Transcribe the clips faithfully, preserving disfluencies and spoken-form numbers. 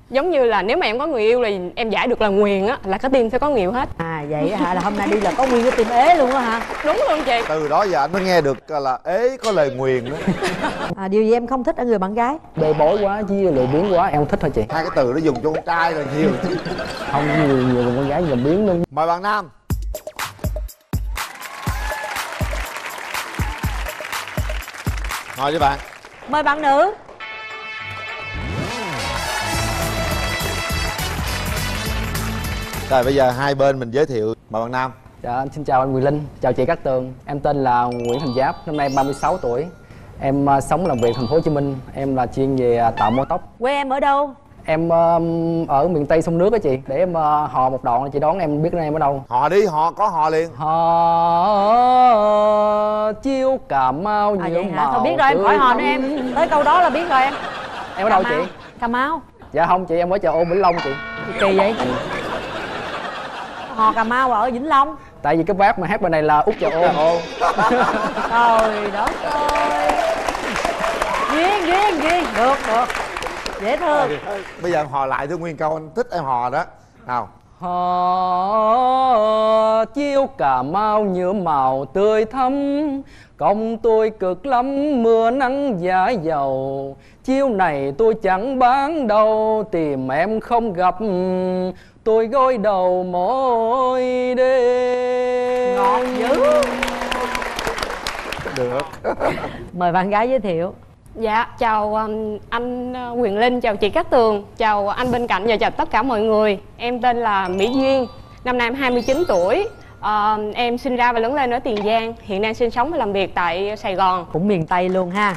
Giống như là nếu mà em có người yêu là em giải được là nguyền á, là cái tim sẽ có nhiều hết. À vậy hả, là hôm nay đi là có nguyên cái tim ế luôn á hả? Đúng luôn chị. Từ đó giờ anh mới nghe được là ế có lời nguyền đó. À, điều gì em không thích ở người bạn gái? Bê bối quá chứ lười biếng quá em không thích thôi chị. Hai cái từ đó dùng cho con trai là nhiều. Không, nhiều nhiều con gái lười biếng luôn. Mời bạn nam. Ngồi cho bạn. Mời bạn nữ. Rồi bây giờ hai bên mình giới thiệu. Mời bạn nam. Dạ, xin chào anh Quyền Linh, chào chị Cát Tường. Em tên là Nguyễn Thành Giáp, năm nay ba mươi sáu tuổi. Em uh, sống làm việc thành phố Hồ Chí Minh. Em là chuyên về uh, tạo mô tóc. Quê em ở đâu? Em uh, ở miền Tây sông nước á chị. Để em uh, hò một đoạn chị đoán em biết em ở đâu. Hò đi, hò có hò liền. Hò chiêu Cà Mau À nhiều vậy hả? màu. Thôi biết rồi, em khỏi hò nữa em. Tới câu đó là biết rồi em. Em ở đâu chị? Cà Mau. Dạ không chị, em ở chợ Ô Vĩnh Long chị. Kỳ vậy? Hò Cà Mau ở Vĩnh Long. Tại vì cái bác mà hát bên này là Út Chợ Ô. Trời đất ơi. Duyên, duyên, duyên. Được, được. Dễ thương. Bây giờ em hò lại thứ nguyên câu anh thích em hò đó. Nào. Hò chiêu Cà Mau nhựa màu tươi thắm, công tôi cực lắm mưa nắng giá dầu. Chiêu này tôi chẳng bán đâu, tìm em không gặp, tôi gối đầu mỗi đêm. Ngọt dữ. Được. Mời bạn gái giới thiệu. Dạ, chào um, anh uh, Quyền Linh, chào chị Cát Tường, chào anh bên cạnh và chào tất cả mọi người. Em tên là Mỹ Duyên, năm nay em hai mươi chín tuổi. uh, Em sinh ra và lớn lên ở Tiền Giang, hiện đang sinh sống và làm việc tại Sài Gòn. Cũng miền Tây luôn ha.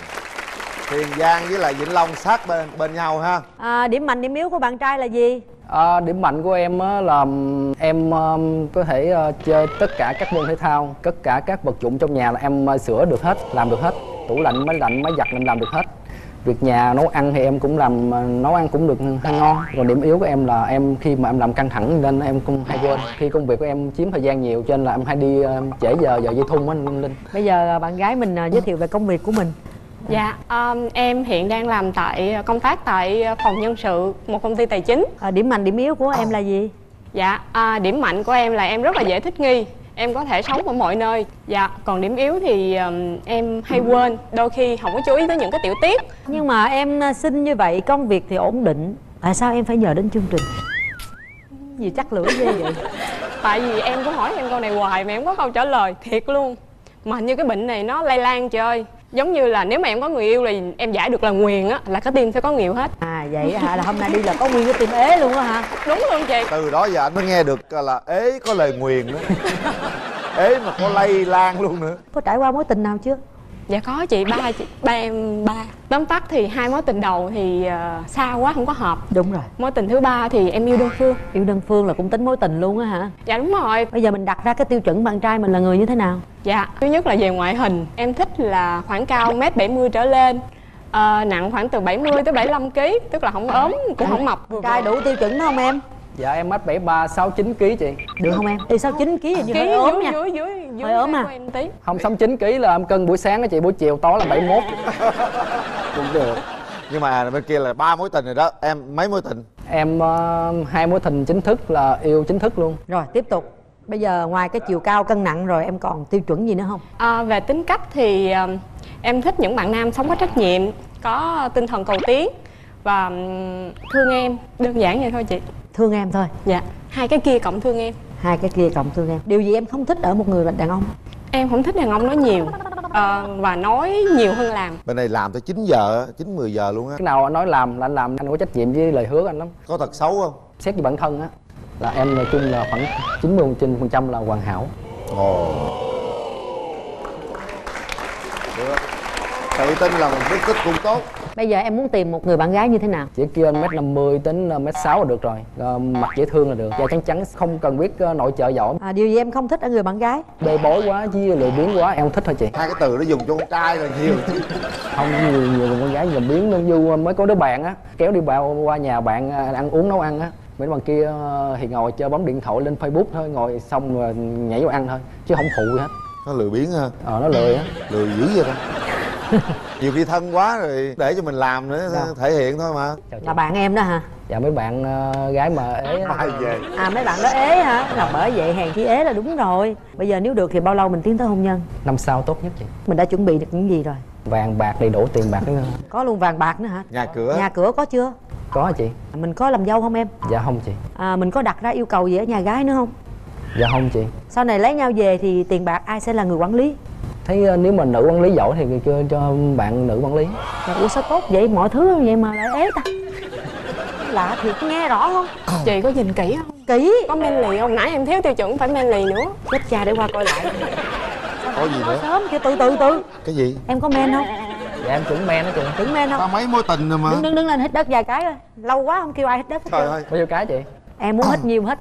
Tiền Giang với lại Vĩnh Long sát bên bên nhau ha. À, điểm mạnh điểm yếu của bạn trai là gì? À, điểm mạnh của em á, là em um, có thể uh, chơi tất cả các môn thể thao, tất cả các vật dụng trong nhà là em uh, sửa được hết, làm được hết. Tủ lạnh, máy lạnh, máy giặt em làm được hết. Việc nhà nấu ăn thì em cũng làm, uh, nấu ăn cũng được hay ngon. Còn điểm yếu của em là em khi mà em làm căng thẳng nên em cũng hay quên. Khi công việc của em chiếm thời gian nhiều cho nên là em hay đi uh, trễ giờ, giờ dây thun á Linh. Bây giờ bạn gái mình uh, giới thiệu về công việc của mình. Dạ, um, em hiện đang làm tại công tác tại phòng nhân sự một công ty tài chính. À, điểm mạnh điểm yếu của em là gì? Dạ, à, điểm mạnh của em là em rất là dễ thích nghi, em có thể sống ở mọi nơi. Dạ, còn điểm yếu thì um, em hay quên, đôi khi không có chú ý tới những cái tiểu tiết. Nhưng mà em xinh như vậy, công việc thì ổn định, tại sao em phải nhờ đến chương trình? Gì chắc lưỡi ghê vậy? Tại vì em có hỏi em câu này hoài mà em có câu trả lời, thiệt luôn. Mà như cái bệnh này nó lây lan trời ơi. Giống như là nếu mà em có người yêu là em giải được là nguyền á, là cái tim sẽ có nhiều hết. À vậy hả, là hôm nay đi là có nguyên cái tim ế luôn á hả? Đúng luôn chị. Từ đó giờ anh mới nghe được là ế có lời nguyền đó. Ế mà có lây lan luôn nữa. Có trải qua mối tình nào chưa? Dạ có chị, ba chị, ba em ba. Tóm tắt thì hai mối tình đầu thì uh, xa quá không có hợp. Đúng rồi. Mối tình thứ ba thì em yêu đơn phương. Yêu đơn phương là cũng tính mối tình luôn á hả? Dạ đúng rồi. Bây giờ mình đặt ra cái tiêu chuẩn bạn trai mình là người như thế nào? Dạ, thứ nhất là về ngoại hình. Em thích là khoảng cao mét bảy mươi trở lên, uh, nặng khoảng từ bảy mươi tới bảy mươi lăm ký. Tức là không ốm cũng không mập. Bạn trai đủ tiêu chuẩn đó không em? Dạ em mét bảy ba, sáu chín ký chị. Được không em? Đi sáu chín ký hình như hơi ốm nha. Dưới dưới dưới hơi ốm à. của em tí. Không, sáu chín ký là em cân buổi sáng đó chị, buổi chiều tối là bảy mốt. Cũng được. Nhưng mà bên kia là ba mối tình rồi đó, em mấy mối tình? Em uh, hai mối tình chính thức là yêu chính thức luôn. Rồi tiếp tục. Bây giờ ngoài cái chiều cao cân nặng rồi em còn tiêu chuẩn gì nữa không? À, về tính cách thì uh, em thích những bạn nam sống có trách nhiệm, có tinh thần cầu tiến và um, thương em, đơn giản vậy thôi chị. Thương em thôi. Dạ, hai cái kia cộng thương em. Hai cái kia cộng thương em. Điều gì em không thích ở một người đàn ông? Em không thích đàn ông nói nhiều uh, và nói nhiều hơn làm. Bên này làm tới chín giờ, chín mười giờ luôn á. Cái nào anh nói làm là anh làm, anh có trách nhiệm với lời hứa của anh lắm. Có thật xấu không? Xét về bản thân á là em nói chung là khoảng chín mươi phần trăm là hoàn hảo. Ồ. Được. Tự tin là một đức tích cũng tốt. Bây giờ em muốn tìm một người bạn gái như thế nào? Chỉ kêu anh mét năm mươi đến mét sáu là được rồi. À, mặt dễ thương là được. Da trắng trắng, không cần biết nội trợ giỏi. À, điều gì em không thích ở người bạn gái? Bê bối quá chứ lười biếng quá em không thích thôi chị. Hai cái từ đó dùng cho con trai là nhiều. Không, nhiều nhiều con gái lười biếng luôn. Dù mới có đứa bạn á, kéo đi bao qua nhà bạn ăn uống nấu ăn á, mấy bằng kia thì ngồi chơi bấm điện thoại lên Facebook thôi, ngồi xong rồi nhảy vào ăn thôi chứ không phụ gì hết. Nó lười biếng ha. Ờ nó lười á. Lười dữ vậy ta. Nhiều khi thân quá rồi để cho mình làm nữa. Dạ. Thể hiện thôi mà. Là bạn em đó hả? Dạ mấy bạn uh, gái mà ế á. Mai về. À mấy bạn đó ế hả? Là bởi vậy hèn chi ế là đúng rồi. Bây giờ nếu được thì bao lâu mình tiến tới hôn nhân? Năm sau tốt nhất chị. Mình đã chuẩn bị được những gì rồi? Vàng bạc đầy đủ, tiền bạc nữa. Có luôn vàng bạc nữa hả? Nhà cửa. Nhà cửa có chưa? Có chị. Mình có làm dâu không em? Dạ không chị. À, mình có đặt ra yêu cầu gì ở nhà gái nữa không? Dạ không chị. Sau này lấy nhau về thì tiền bạc ai sẽ là người quản lý? Thấy uh, nếu mà nữ quản lý giỏi thì cho, cho bạn nữ quản lý. Ủa sao tốt vậy? Mọi thứ vậy mà lại ế ta? Lạ thiệt, nghe rõ không? Chị có nhìn kỹ không? Kỹ. Có men lì không? Nãy em thiếu tiêu chuẩn phải men lì nữa. Chết cha, để qua coi lại. Có gì nữa? Sớm kia, từ từ từ. Cái gì? Em có men không? Dạ em chuẩn men đó chị. Chuẩn men không? Có mấy mối tình rồi mà. Đứng đứng đứng lên hít đất vài cái thôi. Lâu quá không kêu ai hít đất. Trời ơi. Bao nhiêu cái chị? Em muốn hít nhiều hít.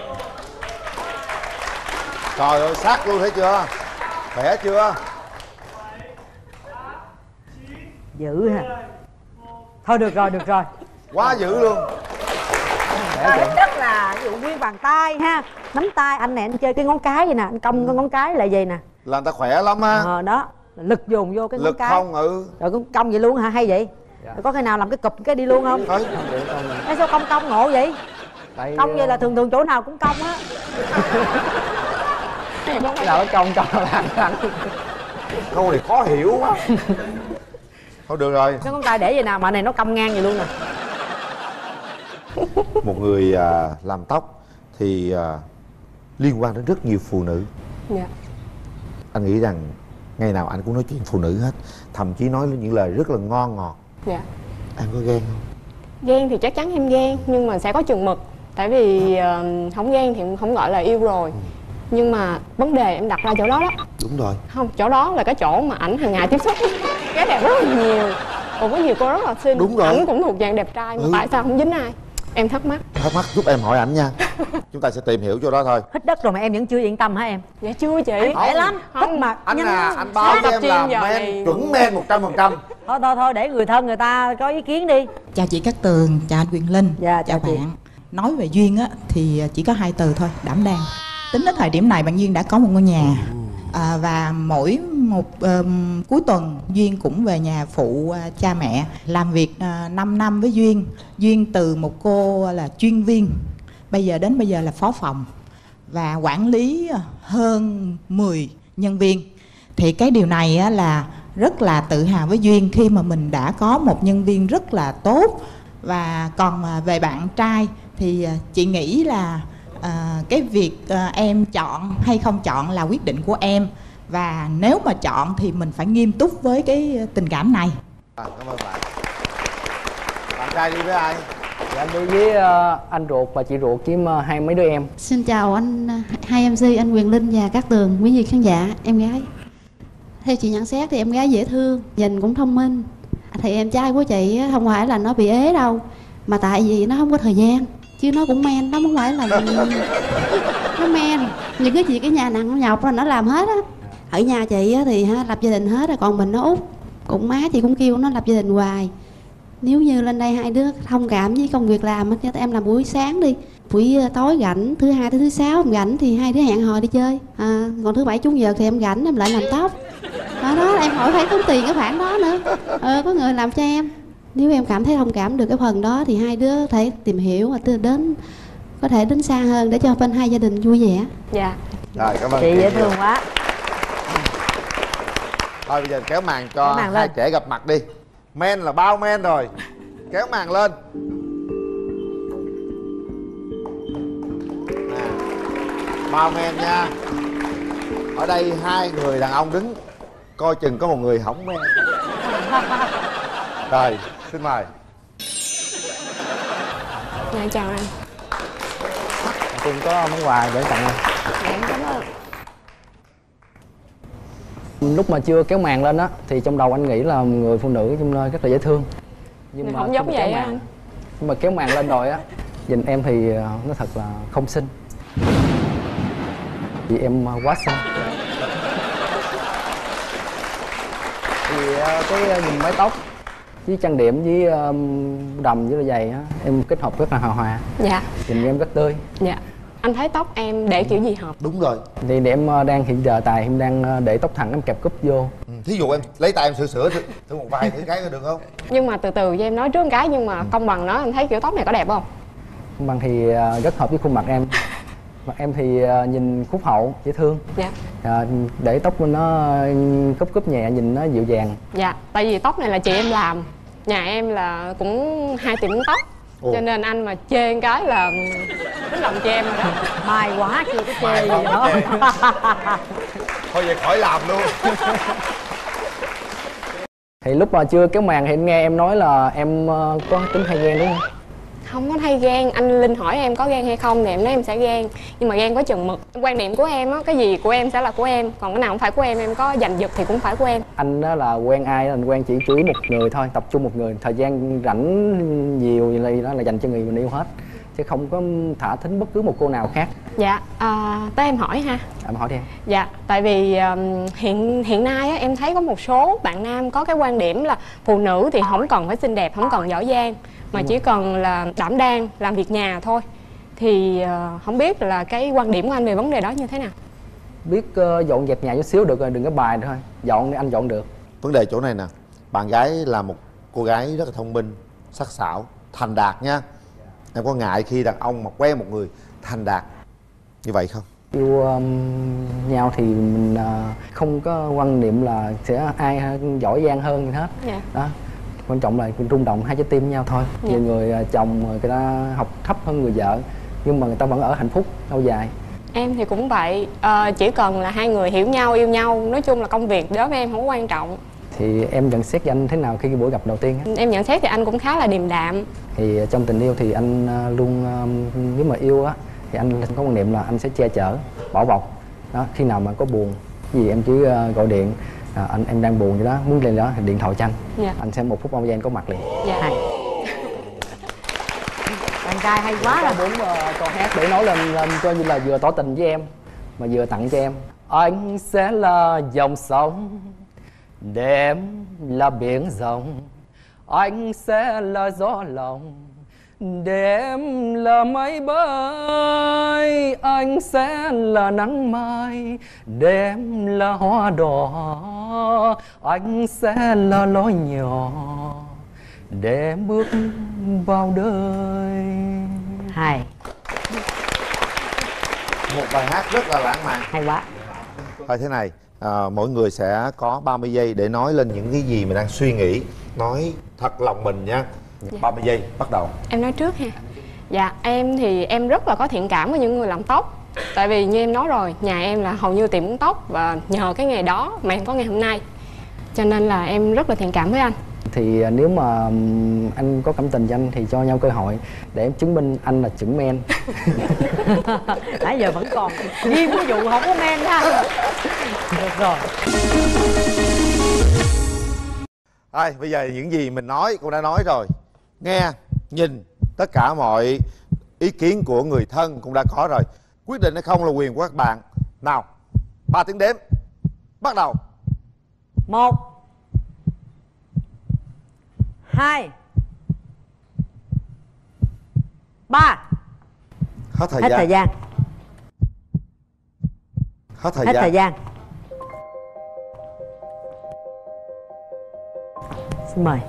Trời ơi, sát luôn thấy chưa? Khỏe chưa? Dữ ha. Thôi được rồi, được rồi. Quá dữ luôn. Rồi, hít đất là ví dụ nguyên bàn tay ha. Nắm tay, anh này anh chơi cái ngón cái vậy nè. Anh cong cái ngón cái lại vậy nè. Là người ta khỏe lắm á. Ờ đó. Lực dồn vô cái ngón Lực cái. không, ừ. Rồi cũng cong vậy luôn hả? Hay vậy? Dạ. Rồi có khi nào làm cái cụp cái đi luôn không? Thôi. Ê, sao cong cong ngộ vậy? Tại, Cong vậy là thường thường chỗ nào cũng cong á. cái nào nó cong cho làm ăn. Câu này khó hiểu quá. Thôi được rồi. Cái ngón tay để vậy nào mà này nó cong ngang vậy luôn nè. Một người à, làm tóc thì à, liên quan đến rất nhiều phụ nữ. Dạ. Anh nghĩ rằng ngày nào anh cũng nói chuyện phụ nữ hết. Thậm chí nói những lời rất là ngon ngọt. Dạ. Em có ghen không? Ghen thì chắc chắn em ghen, nhưng mà sẽ có chừng mực. Tại vì uh, không ghen thì không gọi là yêu rồi. ừ. Nhưng mà vấn đề em đặt ra chỗ đó đó. Đúng rồi. Không, chỗ đó là cái chỗ mà ảnh hàng ngày tiếp xúc. Cái đẹp rất là nhiều. Còn có nhiều cô rất là xinh. Đúng rồi. Ảnh cũng thuộc dạng đẹp trai mà ừ. tại sao không dính ai? Em thắc mắc. Thắc mắc giúp em hỏi ảnh nha. Chúng ta sẽ tìm hiểu chỗ đó thôi. Hít đất rồi mà em vẫn chưa yên tâm hả em? Dạ chưa chị. Khỏe lắm. Hít mà Anh nhanh à, lên. anh báo cho em là men, này... chuẩn men một trăm phần trăm. Thôi thôi thôi để người thân người ta có ý kiến đi. Chào chị Cát Tường, chào anh Quyền Linh. Dạ, chào, chào bạn. Nói về duyên á thì chỉ có hai từ thôi, đảm đang. Tính đến thời điểm này bạn Duyên đã có một ngôi nhà. À, và mỗi một um, cuối tuần Duyên cũng về nhà phụ uh, cha mẹ. Làm việc uh, năm năm với Duyên. Duyên từ một cô là chuyên viên, bây giờ đến bây giờ là phó phòng, và quản lý hơn mười nhân viên. Thì cái điều này á, là rất là tự hào với Duyên khi mà mình đã có một nhân viên rất là tốt. Và còn uh, về bạn trai thì uh, chị nghĩ là À, cái việc à, em chọn hay không chọn là quyết định của em. Và nếu mà chọn thì mình phải nghiêm túc với cái tình cảm này. À, cảm ơn bạn. Bạn trai đi với ai? Dạ, em đi với uh, anh ruột và chị ruột với uh, hai mấy đứa em. Xin chào anh hai em xê, anh Quyền Linh và Cát Tường, quý vị khán giả. Em gái, theo chị nhận xét thì em gái dễ thương, nhìn cũng thông minh. Thì em trai của chị không phải là nó bị ế đâu, mà tại vì nó không có thời gian. Chứ nó cũng men, nó không phải là nó men. Những cái chuyện cái nhà nặng nhọc là nó làm hết á. Ở nhà chị thì ha, lập gia đình hết rồi, còn mình nó út. Cũng má chị cũng kêu nó lập gia đình hoài. Nếu như lên đây hai đứa thông cảm với công việc làm, cho em làm buổi sáng đi, buổi tối rảnh, thứ hai tới thứ sáu em rảnh thì hai đứa hẹn hò đi chơi. À, còn thứ bảy chủ nhật thì em rảnh em lại làm tóc. Đó, đó em hỏi phải tốn tiền cái khoản đó nữa. Ờ, có người làm cho em. Nếu em cảm thấy thông cảm được cái phần đó thì hai đứa có thể tìm hiểu và đến có thể đến xa hơn để cho bên hai gia đình vui vẻ. Dạ. Rồi, cảm ơn chị dễ thương quá. Thôi bây giờ kéo màn cho kéo màn hai lên. trẻ gặp mặt đi. Men là bao men rồi. Kéo màn lên. À, bao men nha. Ở đây hai người đàn ông đứng, coi chừng có một người hỏng men. Rồi, xin mời. Dạ, chào anh. Cùng có món quà gửi tặng anh. Dạ, em cảm ơn. Lúc mà chưa kéo màn lên á thì trong đầu anh nghĩ là người phụ nữ trong nơi rất là dễ thương. Nhưng mà không giống vậy màn, anh. Nhưng mà kéo màn lên rồi á, nhìn em thì nó thật là không xinh. Vì em quá xinh. Thì cái nhìn mái tóc với trang điểm với um, đầm với là giày á, em kết hợp rất là hào hòa. Dạ. Nhìn em rất tươi. Dạ. anh thấy tóc em để kiểu gì hợp? Đúng rồi. Thì để em đang hiện giờ tài em đang để tóc thẳng em kẹp cúp vô. Ừ, thí dụ em lấy tay em sửa sửa thử, thử một vài thử cái có được không? Nhưng mà từ từ cho em nói trước một cái, nhưng mà Công Bằng nói anh thấy kiểu tóc này có đẹp không? Công Bằng thì rất hợp với khuôn mặt em. Mặt em thì nhìn phúc hậu, dễ thương. Dạ. À, để tóc nó cúp cúp nhẹ, nhìn nó dịu dàng. Dạ, tại vì tóc này là chị em làm. Nhà em là cũng hai tiệm tóc. Ồ. Cho nên anh mà chê cái là tính lòng chê em rồi đó. Mai quá chưa có chê gì đó. Thôi vậy khỏi làm luôn. Thì lúc mà chưa kéo màn thì em nghe em nói là em có tính hay ghen đúng không? Không có hay ghen, anh Linh hỏi em có ghen hay không thì em nói em sẽ ghen. Nhưng mà ghen có chừng mực. Quan điểm của em á, cái gì của em sẽ là của em. Còn cái nào không phải của em, em có giành giật thì cũng phải của em. Anh đó là quen ai, anh quen chỉ chú ý một người thôi, tập trung một người. Thời gian rảnh nhiều gì đó là dành cho người mình yêu hết. Chứ không có thả thính bất cứ một cô nào khác. Dạ, à, tới em hỏi ha. Em hỏi đi em. Dạ, tại vì um, hiện hiện nay á, em thấy có một số bạn nam có cái quan điểm là phụ nữ thì không cần phải xinh đẹp, không cần giỏi giang, mà chỉ cần là đảm đang, làm việc nhà thôi. Thì uh, không biết là cái quan điểm của anh về vấn đề đó như thế nào? Biết uh, dọn dẹp nhà chút xíu được rồi, đừng có bài thôi. Dọn thì anh dọn được. Vấn đề chỗ này nè, bạn gái là một cô gái rất là thông minh, sắc sảo, thành đạt nha. Em có ngại khi đàn ông mà quen một người thành đạt như vậy không? Yêu um, nhau thì mình uh, không có quan niệm là sẽ ai giỏi giang hơn gì hết. Dạ. Đó. Quan trọng là rung động hai trái tim với nhau thôi. Dạ. Nhiều người uh, chồng người ta học thấp hơn người vợ, nhưng mà người ta vẫn ở hạnh phúc lâu dài. Em thì cũng vậy, à, chỉ cần là hai người hiểu nhau, yêu nhau. Nói chung là công việc đối với em không quan trọng. Thì em nhận xét cho anh thế nào khi cái buổi gặp đầu tiên á? Em nhận xét thì anh cũng khá là điềm đạm. Thì trong tình yêu thì anh luôn, nếu mà yêu á thì anh có quan niệm là anh sẽ che chở, bảo bọc. Đó, khi nào mà có buồn gì em chỉ gọi điện, à, anh em đang buồn vậy đó, muốn lên đó thì điện thoại cho anh. Dạ. Anh sẽ một phút bao giây anh có mặt liền. Dạ. Hay. Bạn trai hay quá rồi. Có bốn uh, câu hát để nói lên, lên coi như là vừa tỏ tình với em mà vừa tặng cho em. Anh sẽ là dòng sông để em là biển rộng, anh sẽ là gió lòng để em là máy bay, anh sẽ là nắng mai để em là hoa đỏ, anh sẽ là lối nhỏ để em bước vào đời. Hay. Một bài hát rất là lãng mạn. Hay quá. Thôi thế này, à, mỗi người sẽ có ba mươi giây để nói lên những cái gì mình đang suy nghĩ. Nói thật lòng mình nha. Dạ. ba mươi giây, bắt đầu. Em nói trước ha. Dạ, em thì em rất là có thiện cảm với những người làm tóc. Tại vì như em nói rồi, nhà em là hầu như tiệm uống tóc. Và nhờ cái nghề đó mà em có ngày hôm nay. Cho nên là em rất là thiện cảm với anh. Thì nếu mà anh có cảm tình cho anh thì cho nhau cơ hội để em chứng minh anh là chuẩn men. Nãy giờ vẫn còn nghiêm cái vụ không có men ha. Được rồi. Thôi, bây giờ những gì mình nói cũng đã nói rồi. Nghe, nhìn, tất cả mọi ý kiến của người thân cũng đã có rồi. Quyết định hay không là quyền của các bạn. Nào, ba tiếng đếm. Bắt đầu. Một, hai, ba. Hết thời Hết gian. thời gian. Hết thời Hết gian. thời gian. Xin mời.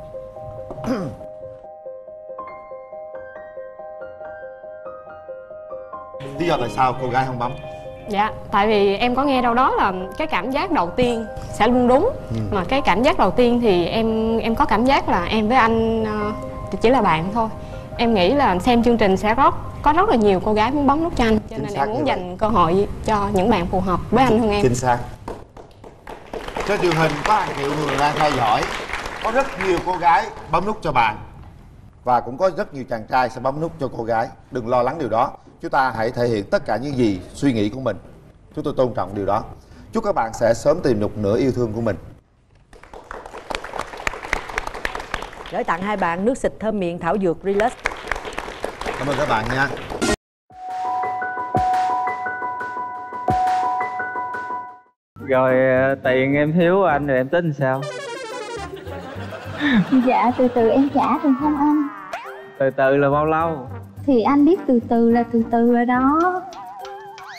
Lý do tại sao cô gái không bấm? Dạ, tại vì em có nghe đâu đó là cái cảm giác đầu tiên sẽ luôn đúng. Ừ. Mà cái cảm giác đầu tiên thì em em có cảm giác là em với anh uh, chỉ là bạn thôi. Em nghĩ là xem chương trình sẽ rất có rất là nhiều cô gái muốn bấm nút cho anh. Cho Chính nên xác em muốn như dành cơ hội cho những bạn phù hợp với anh hơn em. Chính xác. Trên truyền hình có hàng triệu người đang theo dõi. Có rất nhiều cô gái bấm nút cho bạn. Và cũng có rất nhiều chàng trai sẽ bấm nút cho cô gái. Đừng lo lắng điều đó. Chúng ta hãy thể hiện tất cả những gì suy nghĩ của mình. Chúng tôi tôn trọng điều đó. Chúc các bạn sẽ sớm tìm được nửa yêu thương của mình. Gửi tặng hai bạn nước xịt thơm miệng thảo dược Relax. Cảm ơn các bạn nha. Rồi tiền em thiếu anh rồi em tính sao? Dạ từ từ em trả được không anh? Từ từ là bao lâu? Thì anh biết từ từ là từ từ rồi đó.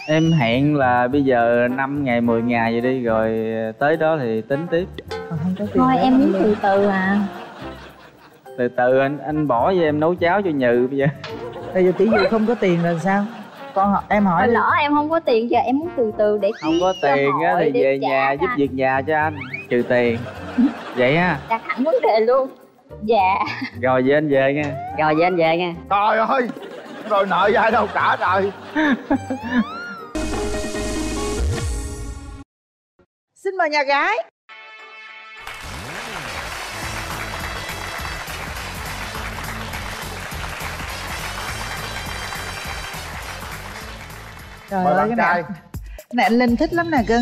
Em hẹn là bây giờ năm ngày mười ngày vậy đi, rồi tới đó thì tính tiếp. Thôi em muốn từ từ à. Từ từ anh anh bỏ cho em nấu cháo cho Nhừ bây giờ. Bây giờ tỷ dụ không có tiền là sao? Con em hỏi lỡ em không có tiền, giờ em muốn từ từ để không có tiền á thì về nhà giúp việc nhà cho anh, trừ tiền. Vậy ha. Đặt hẳn vấn đề luôn. Dạ. Rồi về anh về nha. Rồi về anh về nha. Trời ơi, rồi nợ ai đâu cả trời. Xin mời nhà gái. Trời Mời ơi, bạn cái trai. này cái này anh Linh thích lắm nè cưng.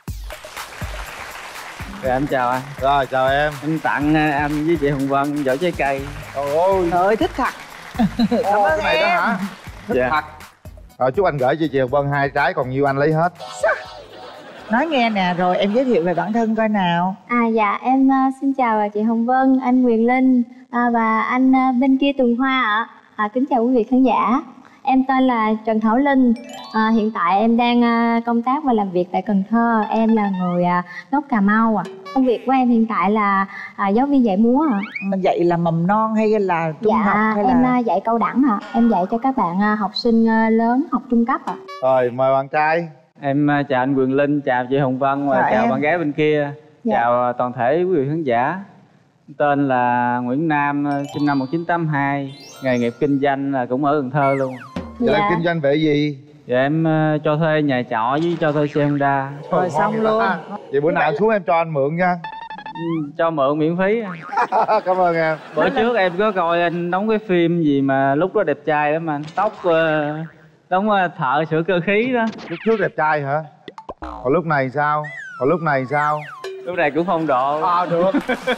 Rồi em chào anh. Rồi chào em. Em tặng anh với chị Hồng Vân giỏ trái cây. Trời ơi. Trời ơi thích thật. Cảm Ô, ơn cái này em. đó hả? Thích Dạ. thật. Rồi chúc anh gửi cho chị Hồng Vân hai trái, còn nhiêu anh lấy hết. Nói nghe nè, rồi em giới thiệu về bản thân coi nào. À dạ em uh, xin chào chị Hồng Vân, anh Quyền Linh à, và anh uh, bên kia Tường Hoa ạ. À, kính chào quý vị khán giả. Em tên là Trần Thảo Linh. À, hiện tại em đang uh, công tác và làm việc tại Cần Thơ. Em là người uh, gốc Cà Mau ạ. À. Công việc của em hiện tại là uh, giáo viên dạy múa ạ. À. Dạy là mầm non hay là trung dạ, học hay em là uh, dạy cao đẳng ạ. À. Em dạy cho các bạn uh, học sinh uh, lớn học trung cấp ạ. À. Rồi mời bạn trai. Em chào anh Quyền Linh, chào chị Hồng Vân và chào, chào em. bạn gái bên kia. Dạ. Chào toàn thể quý vị khán giả. Tên là Nguyễn Nam, sinh năm một nghìn chín trăm tám mươi hai. Nghề nghiệp kinh doanh là cũng ở Cần Thơ luôn. Vậy Dạ. là kinh doanh về gì? Dạ em uh, cho thuê nhà trọ với cho thuê xe Honda. rồi Ngon xong vậy luôn. ta. Vậy bữa nào anh xuống em cho anh mượn nha. Ừ, cho mượn miễn phí. Cảm ơn em. Bữa trước em có coi anh đóng cái phim gì mà lúc đó đẹp trai lắm anh. Tóc uh, đóng uh, thợ sửa cơ khí đó. Lúc trước đẹp trai hả? Còn lúc này sao? Còn lúc này sao? Lúc này cũng phong độ. À được.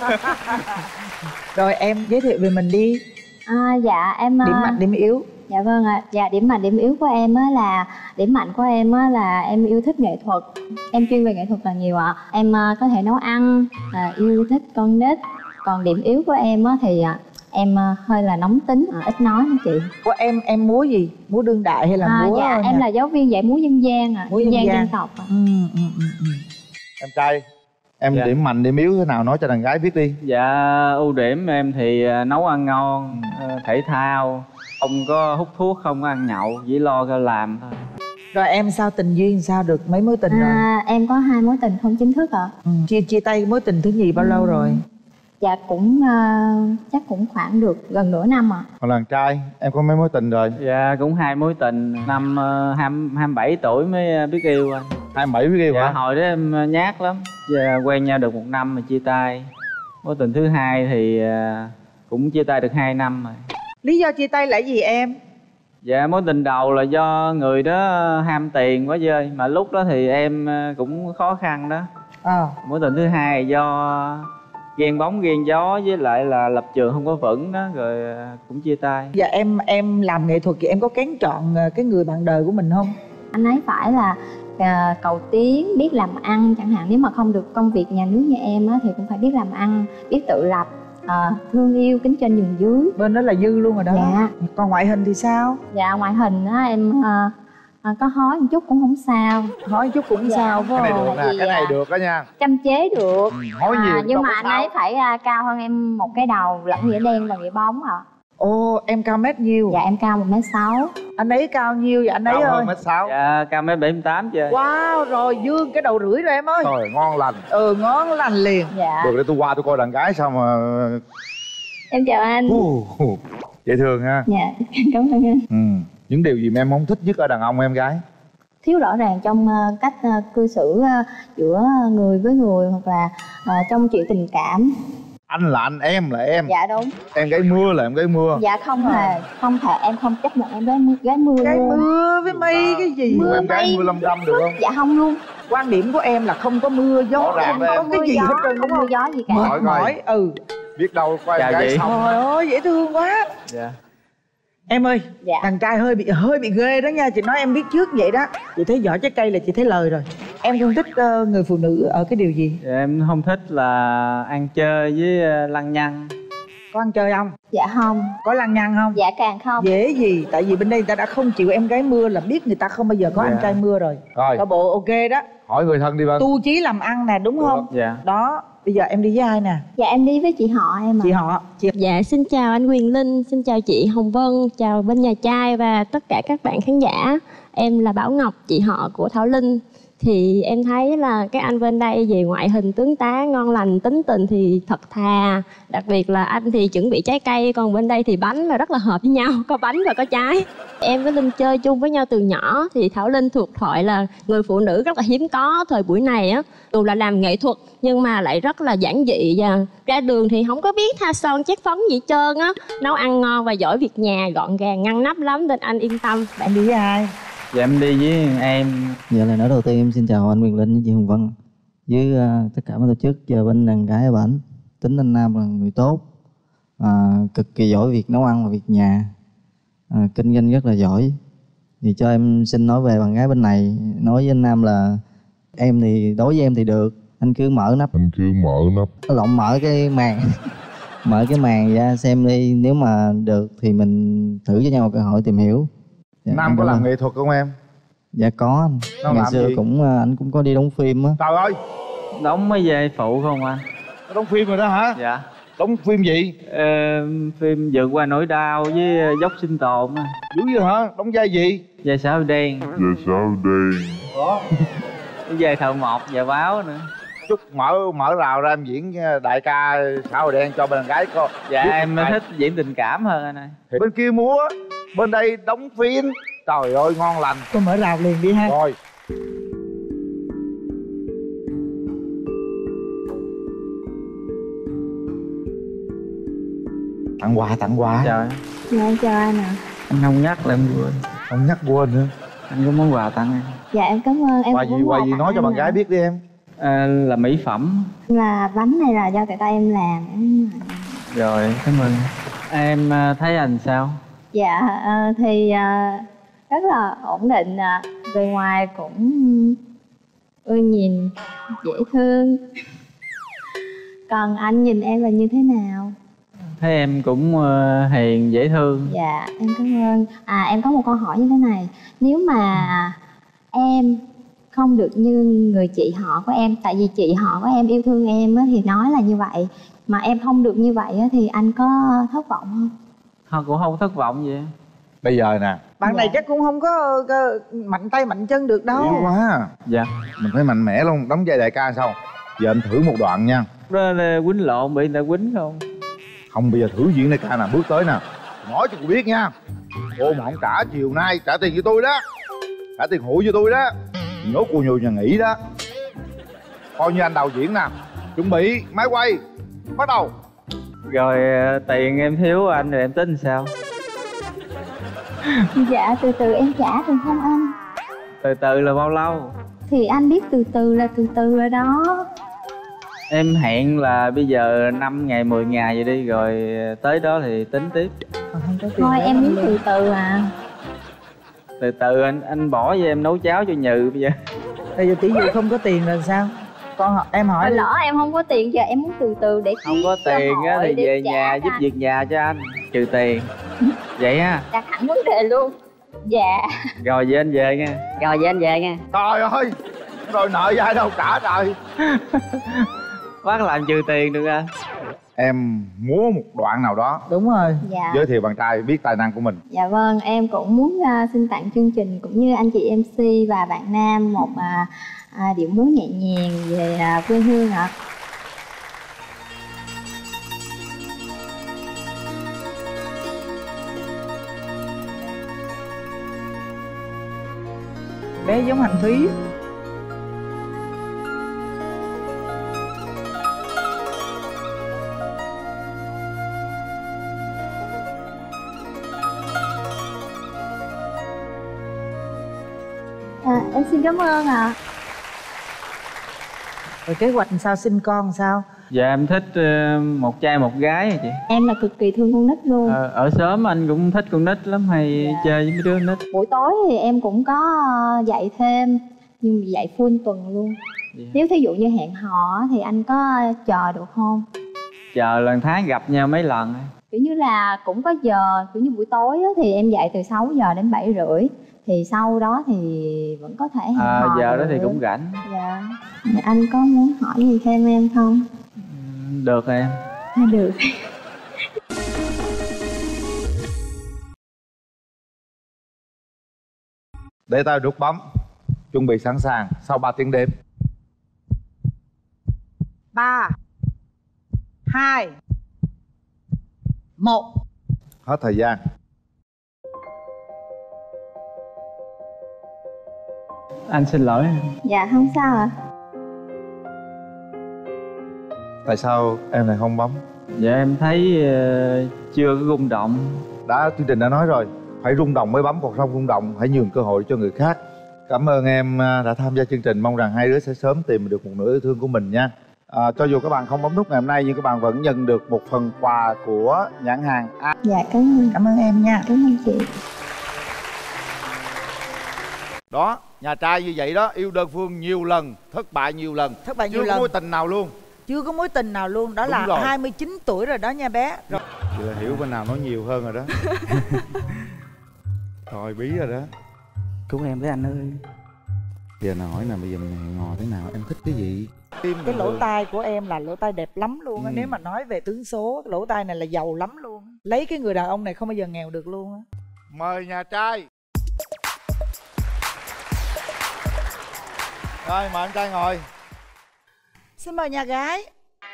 Rồi em giới thiệu về mình đi. À, dạ em uh, Điểm mạnh, điểm yếu. Dạ vâng ạ. Dạ điểm mạnh điểm yếu của em á là điểm mạnh của em á là em yêu thích nghệ thuật. Em chuyên về nghệ thuật là nhiều ạ. Em uh, có thể nấu ăn, uh, yêu thích con nít. Còn điểm yếu của em á thì uh, em uh, hơi là nóng tính, uh, ít nói nữa chị. Của em em múa gì? Múa đương đại hay là À, múa? dạ em nhạc? là giáo viên dạy múa dân gian ạ. Múa Dân dân gian gian. dân tộc ạ. Ừ, ừ, ừ, ừ. Em trai, em Dạ. điểm mạnh điểm yếu thế nào nói cho đàn gái biết đi. Dạ ưu điểm em thì uh, nấu ăn ngon, uh, thể thao, không có hút thuốc, không có ăn nhậu, chỉ lo cho làm thôi. Rồi em sao tình duyên sao được mấy mối tình rồi? À, em có hai mối tình không chính thức ạ. Ừ. Chia chia tay mối tình thứ nhì bao lâu rồi? Dạ cũng uh, chắc cũng khoảng được gần nửa năm ạ. Còn đàn trai, em có mấy mối tình rồi? Dạ cũng hai mối tình, năm uh, hai mươi bảy tuổi mới uh, biết yêu anh. Hai mươi bảy biết yêu Dạ hả? hồi đó em uh, nhát lắm, giờ quen nhau được một năm mà chia tay. Mối tình thứ hai thì uh, cũng chia tay được hai năm rồi. Lý do chia tay là gì em? Dạ mối tình đầu là do người đó ham tiền quá chơi, mà lúc đó thì em uh, cũng khó khăn đó. Ờ. Mối tình thứ hai là do ghen bóng ghen gió với lại là lập trường không có vững đó, rồi uh, cũng chia tay. Dạ em em làm nghệ thuật thì em có kén chọn ờ, cái người bạn đời của mình không? Anh ấy phải là uh, cầu tiến, biết làm ăn chẳng hạn. Nếu mà không được công việc nhà nước như em á, thì cũng phải biết làm ăn, biết tự lập, uh, thương yêu, kính trên nhường dưới. Bên đó là dư luôn rồi đó. Dạ. Còn ngoại hình thì sao? Dạ ngoại hình á em uh, uh, có hói một chút cũng không sao. Nói chút cũng Dạ. sao phải Cái này không? được nè, Vì, cái này à, được đó nha. Chăm chế được. Hói nhiều À, nhưng đâu mà có anh sao. ấy phải uh, cao hơn em một cái đầu, lẫn nghĩa đen và nghĩa bóng ạ. Ồ em cao mét nhiêu? Dạ em cao một mét sáu. Anh ấy cao nhiêu vậy anh ấy Cao ơi? hơn mét sáu. Dạ cao mét bảy mươi tám chơi. Wow rồi dương cái đầu rưỡi rồi em ơi. Trời ngon lành. Ừ ngon lành liền. Dạ. Được để tôi qua tôi coi đàn gái sao mà. Em chào anh. Uh, dễ thương ha. Dạ cảm ơn anh. Ừ. Những điều gì mà em không thích nhất ở đàn ông em gái? Thiếu rõ ràng trong uh, cách uh, cư xử uh, giữa người với người, hoặc là uh, trong chuyện tình cảm. Anh là anh, em là em. Dạ đúng. Em gái mưa là em gái mưa. Dạ không hề, không thể, em không chấp nhận em gái mưa, gái mưa Cái luôn. mưa với mây cái gì? Mưa Em gái mây. mưa lâm râm được không? Dạ không luôn. Quan điểm của em là không có mưa gió, Rõ ràng không với có em. cái Mưa gì gió, hết trơn không đúng mưa không? gió gì cả. Mệt Mệt rồi. mỏi. Ừ. Biết đâu qua Chào em gái chị. xong. Trời ơi dễ thương quá. Dạ. Em ơi, Dạ. đàn trai hơi bị hơi bị ghê đó nha. Chị nói em biết trước vậy đó. Chị thấy giỏ trái cây là chị thấy lời rồi. Em không thích ờ, người phụ nữ ở cái điều gì? Dạ, em không thích là ăn chơi với uh, lăng nhăng. Có ăn chơi không? Dạ không. Có lăng nhăng không? Dạ càng không. Dễ gì, tại vì bên đây người ta đã không chịu em gái mưa là biết người ta không bao giờ có Dạ. anh trai mưa rồi. Rồi. Coi bộ ok đó. Hỏi người thân đi Vân. Tu chí làm ăn nè, đúng không? Dạ. Đó, bây giờ em đi với ai nè? Dạ em đi với chị họ em ạ. Chị họ. Chị... Dạ xin chào anh Quyền Linh, xin chào chị Hồng Vân, chào bên nhà trai và tất cả các bạn khán giả. Em là Bảo Ngọc, chị họ của Thảo Linh. Thì em thấy là cái anh bên đây về ngoại hình tướng tá ngon lành, tính tình thì thật thà. Đặc biệt là anh thì chuẩn bị trái cây, còn bên đây thì bánh là rất là hợp với nhau, có bánh và có trái. Em với Linh chơi chung với nhau từ nhỏ, thì Thảo Linh thuộc thoại là người phụ nữ rất là hiếm có thời buổi này á. Dù là làm nghệ thuật nhưng mà lại rất là giản dị, và ra đường thì không có biết tha son chét phấn gì hết trơn á. Nấu ăn ngon và giỏi việc nhà, gọn gàng ngăn nắp lắm nên anh yên tâm. Bạn đi với ai? Dạ em đi với em. Dạ lời nói đầu tiên em xin chào anh Quyền Linh với chị Hồng Vân với uh, tất cả ban tổ chức và bên đàn gái ở bển. Tính anh Nam là người tốt, uh, cực kỳ giỏi việc nấu ăn và việc nhà, uh, kinh doanh rất là giỏi. Thì cho em xin nói về bạn gái bên này, nói với anh Nam là em thì đối với em thì được, anh cứ mở nắp, anh cứ mở nắp, lộn mở cái màn mở cái màn ra xem đi, nếu mà được thì mình thử cho nhau một cơ hội tìm hiểu. Dạ, Nam có làm nghệ thuật không em? Dạ có anh. Nó Ngày làm xưa gì? cũng anh cũng có đi đóng phim á. Trời ơi, Đóng mấy vai phụ không anh? đóng phim rồi đó hả? Dạ. Đóng phim gì? Ờ, phim vượt qua nỗi đau với dốc sinh tồn á. Dữ vậy hả? Đóng vai gì? Vai xã hội đen. Về sao đây? Đó. Cái vai thợ mộc và báo nữa. Chút mở mở rào ra em diễn đại ca xã hội đen cho bên gái coi. Dạ biết em ai. thích diễn tình cảm hơn anh ơi. Bên kia múa, bên đây đóng phim. Trời ơi ngon lành. Tôi mở rào liền đi ha. Rồi. Tặng quà, tặng quà. Trời. Dạ em chào anh ạ. Anh không nhắc là em quên. Không nhắc quên nữa. Anh có món quà tặng em. Dạ em cảm ơn. Em Quà cũng gì, có quà quà gì tặng nói cho anh bạn ạ. gái biết đi em. À, là mỹ phẩm. Là bánh này là do tại tay em làm. Em... Rồi cảm ơn. Em à, thấy anh sao? Dạ ờ, thì ờ, rất là ổn định ạ. Bề ngoài cũng ưa nhìn, dễ thương. Còn anh nhìn em là như thế nào? Thấy em cũng uh, hiền, dễ thương. Dạ em cảm ơn. À em có một câu hỏi như thế này. Nếu mà em không được như người chị họ của em, tại vì chị họ của em yêu thương em á, thì nói là như vậy, mà em không được như vậy á, thì anh có thất vọng không? Họ cũng không thất vọng gì. Bây giờ nè, Bạn này chắc cũng không có, có mạnh tay mạnh chân được đâu. yếu quá. Dạ. Mình phải mạnh mẽ luôn, đóng vai đại ca sao? Giờ anh thử một đoạn nha. Đó là quýnh lộn bị người ta quýnh không? Không, bây giờ thử diễn đại ca nè, bước tới nè. Nói cho cô biết nha. Cô mà không trả chiều nay trả tiền cho tôi đó. Trả tiền hụi cho tôi đó. Nhốt cô nhiều nhà nghỉ đó. Coi như anh đầu diễn nè. Chuẩn bị, máy quay. Bắt đầu. Rồi tiền em thiếu anh rồi em tính sao? Dạ từ từ em trả được không anh? Từ từ là bao lâu? Thì anh biết từ từ là từ từ rồi đó. Em hẹn là bây giờ năm ngày mười ngày vậy đi, rồi tới đó thì tính tiếp. Thôi em muốn từ từ à. Từ từ anh anh bỏ cho em nấu cháo cho Nhừ bây giờ. Bây giờ tỷ dụ không có tiền là sao? Con hỏi- em hỏi Hồi đi. lỡ em không có tiền, giờ em muốn từ từ để Không có tiền á thì về nhà giúp việc nhà cho anh, trừ tiền. Vậy ha. đặt hẳn vấn đề luôn. Dạ. Rồi về anh về nha. Rồi về anh về nha. Trời ơi, rồi nợ ai đâu trả trời. Bác làm trừ tiền được anh. Em múa một đoạn nào đó. Đúng rồi. Dạ. Giới thiệu bạn trai biết tài năng của mình. Dạ vâng, em cũng muốn uh, xin tặng chương trình cũng như anh chị em xê và bạn Nam một uh, uh, điệu múa nhẹ nhàng về uh, quê hương ạ. Bé giống Hạnh Thúy. À, em xin cảm ơn ạ. Rồi kế hoạch sao, sinh con sao? Dạ em thích uh, một trai một gái hả chị? Em là cực kỳ thương con nít luôn. Ờ, ở xóm anh cũng thích con nít lắm, hay Dạ. chơi với mấy đứa nít. Buổi tối thì em cũng có uh, dạy thêm, nhưng mà dạy full tuần luôn. Dạ. Nếu thí dụ như hẹn hò á, thì anh có chờ được không? chờ lần tháng gặp nhau mấy lần. Kiểu như là cũng có giờ, kiểu như buổi tối á, thì em dạy từ sáu giờ đến bảy rưỡi. Thì sau đó thì vẫn có thể hẹn À, hò giờ đó được. thì cũng rảnh. Dạ. Anh có muốn hỏi gì thêm em không? Được em. À, được. Để tao nút bấm. Chuẩn bị sẵn sàng sau ba tiếng đếm. Ba, hai, một. Hết thời gian. Anh xin lỗi. Dạ không sao ạ. Tại sao em lại không bấm? Dạ em thấy uh, chưa có rung động. Đã, chương trình đã nói rồi, phải rung động mới bấm, còn không rung động hãy nhường cơ hội cho người khác. Cảm ơn em đã tham gia chương trình, mong rằng hai đứa sẽ sớm tìm được một nửa yêu thương của mình nha. À, cho dù các bạn không bấm nút ngày hôm nay nhưng các bạn vẫn nhận được một phần quà của nhãn hàng A. Dạ cảm ơn. Cảm ơn em nha. Cảm ơn chị. Đó, nhà trai như vậy đó, yêu đơn phương nhiều lần, thất bại nhiều lần. Thất bại nhiều Chưa lần. có mối tình nào luôn. Chưa có mối tình nào luôn. Đó Đúng là rồi. hai mươi chín tuổi rồi đó nha bé. Rồi. Vậy là hiểu bên nào nói nhiều hơn rồi đó. Rồi bí rồi đó. Cứu em với anh ơi. Giờ nào hỏi nè, bây giờ mình hẹn hò thế nào, em thích cái gì? Cái lỗ tai của em là lỗ tai đẹp lắm luôn á. Ừ. Nếu mà nói về tướng số, cái lỗ tai này là giàu lắm luôn á. Lấy cái người đàn ông này không bao giờ nghèo được luôn á. Mời nhà trai. Rồi mời anh trai ngồi. Xin mời nhà gái.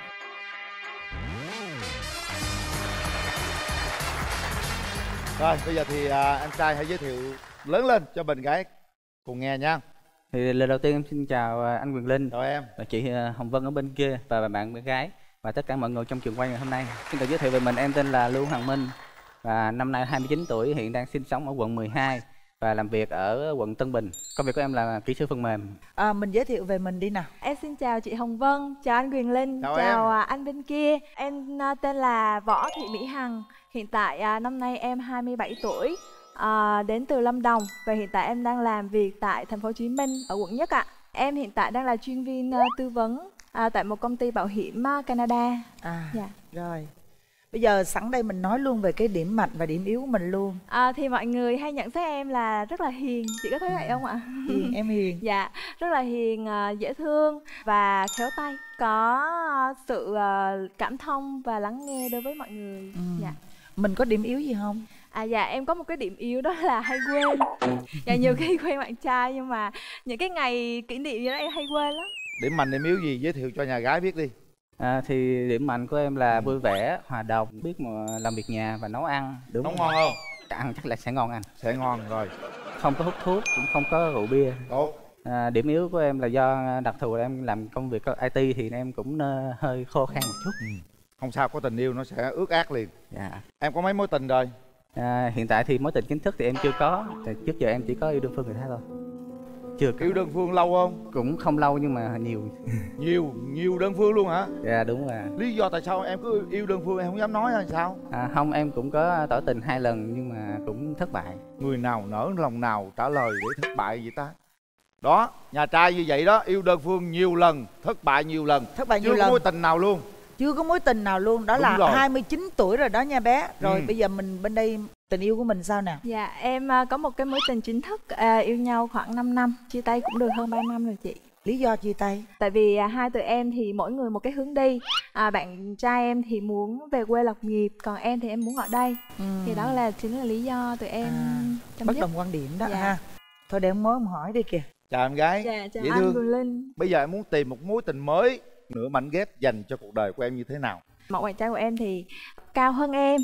Rồi bây giờ thì à, anh trai hãy giới thiệu lớn lên cho bạn gái cùng nghe nha. Thì lời đầu tiên em xin chào anh Quyền Linh. Chào em. Và chị Hồng Vân ở bên kia và bạn bạn gái và tất cả mọi người trong trường quay ngày hôm nay. Xin tự giới thiệu về mình, em tên là Lưu Hoàng Minh và năm nay hai mươi chín tuổi, hiện đang sinh sống ở quận mười hai và làm việc ở quận Tân Bình. Công việc của em là kỹ sư phần mềm. À, mình giới thiệu về mình đi nào. Em xin chào chị Hồng Vân, chào anh Quyền Linh, Chào chào em. à, anh bên kia. Em à, tên là Võ Thị Mỹ Hằng. Hiện tại à, năm nay em hai mươi bảy tuổi, à, đến từ Lâm Đồng và hiện tại em đang làm việc tại thành phố Hồ Chí Minh ở quận Nhất ạ. Em hiện tại đang là chuyên viên à, tư vấn à, tại một công ty bảo hiểm à, Canada. À, Dạ. rồi. Bây giờ sẵn đây mình nói luôn về cái điểm mạnh và điểm yếu của mình luôn. À, thì mọi người hay nhận xét em là rất là hiền, chị có thấy vậy không ạ? Hiền, em hiền. Dạ, rất là hiền, à, dễ thương và khéo tay, có à, sự à, cảm thông và lắng nghe đối với mọi người. Ừ. Dạ. Mình có điểm yếu gì không? À dạ em có một cái điểm yếu đó là hay quên. Dạ nhiều khi quen bạn trai nhưng mà những cái ngày kỷ niệm như đó em hay quên lắm. Điểm mạnh điểm yếu gì giới thiệu cho nhà gái biết đi. À, thì điểm mạnh của em là vui vẻ, hòa đồng, biết mà làm việc nhà và nấu ăn. Đúng Nấu rồi. ngon không? Ăn chắc là sẽ ngon anh. Sẽ ngon rồi. Không có hút thuốc, cũng không có rượu bia. Tốt. À, điểm yếu của em là do đặc thù là em làm công việc i tê thì em cũng ờ, hơi khô khan một chút. Ừ. Không sao, có tình yêu nó sẽ ướt át liền. Dạ. Em có mấy mối tình rồi? À, hiện tại thì mối tình chính thức thì em chưa có. Tại trước giờ em chỉ có yêu đương phương người ta thôi. Chưa có. Yêu đơn phương lâu không? Cũng không lâu nhưng mà nhiều. Nhiều, nhiều đơn phương luôn hả? Dạ đúng rồi. Lý do tại sao em cứ yêu đơn phương em không dám nói hay sao? À, không, em cũng có tỏ tình hai lần nhưng mà cũng thất bại. Người nào nỡ lòng nào trả lời để thất bại vậy ta? Đó, nhà trai như vậy đó, yêu đơn phương nhiều lần, thất bại nhiều lần. Thất bại nhiều Chưa có lần. mối tình nào luôn. Chưa có mối tình nào luôn. Đó Đúng là rồi. hai mươi chín tuổi rồi đó nha bé. Rồi Ừ. bây giờ mình bên đây tình yêu của mình sao nè? Dạ em à, có một cái mối tình chính thức, à, yêu nhau khoảng năm năm, chia tay cũng được hơn ba năm rồi chị. Lý do chia tay? Tại vì à, hai tụi em thì mỗi người một cái hướng đi. À, bạn trai em thì muốn về quê lập nghiệp, còn em thì em muốn ở đây. Ừ. Thì đó là chính là lý do tụi em chấm Bất dứt. đồng quan điểm đó Dạ. ha. Thôi để em mới em hỏi đi kìa. Chào em gái. Dạ, chào dễ anh thương. Quyền Linh. Bây giờ em muốn tìm một mối tình mới, nửa mảnh ghép dành cho cuộc đời của em như thế nào? Mẫu bạn trai của em thì cao hơn em.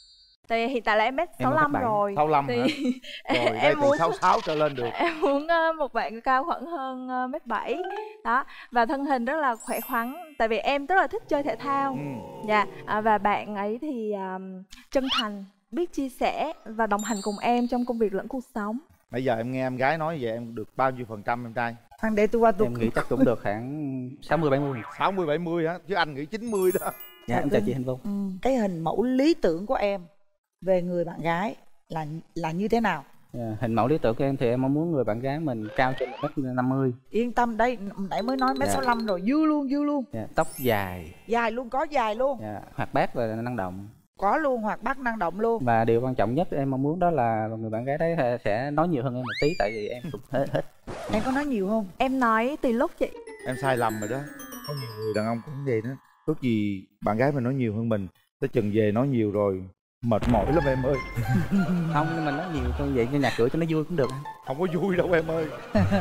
Tại vì hiện tại là em mét sáu mươi lăm rồi. sáu mươi lăm thì hả? Rồi đây em từ muốn sáu mươi sáu trở lên được. em muốn ờ, một bạn cao khoảng hơn ờ, mét bảy đó, và thân hình rất là khỏe khoắn. Tại vì em rất là thích chơi thể thao. Ừ. Dạ, à, và bạn ấy thì um, chân thành, biết chia sẻ và đồng hành cùng em trong công việc lẫn cuộc sống. Bây giờ em nghe em gái nói vậy em được bao nhiêu phần trăm em trai? Thằng để tôi qua tôi Em nghĩ chắc cũng được khoảng sáu mươi bảy mươi. sáu mươi bảy mươi hả? Chứ anh nghĩ chín mươi đó. Dạ em chào chị Hạnh Vân. Ừ. Cái hình mẫu lý tưởng của em về người bạn gái là là như thế nào? Yeah, hình mẫu lý tưởng của em thì em mong muốn người bạn gái mình cao trên một mét năm mươi. Yên tâm, đây nãy mới nói mét sáu lăm rồi, dư luôn dư luôn. Yeah, tóc dài. Dài luôn, có dài luôn. Yeah, hoạt bát và năng động. Có luôn, hoạt bát năng động luôn. Và điều quan trọng nhất em mong muốn đó là người bạn gái đấy sẽ nói nhiều hơn em một tí, tại vì em cũng hết hết. Em có nói nhiều không? Em nói từ lúc chị. Em sai lầm rồi đó. Có nhiều người đàn ông cũng vậy đó. Ước gì bạn gái mình nói nhiều hơn mình, tới chừng về nói nhiều rồi mệt mỏi lắm em ơi. Không, nhưng mà nói nhiều thôi vậy cho nhà cửa cho nó vui cũng được. Không có vui đâu em ơi.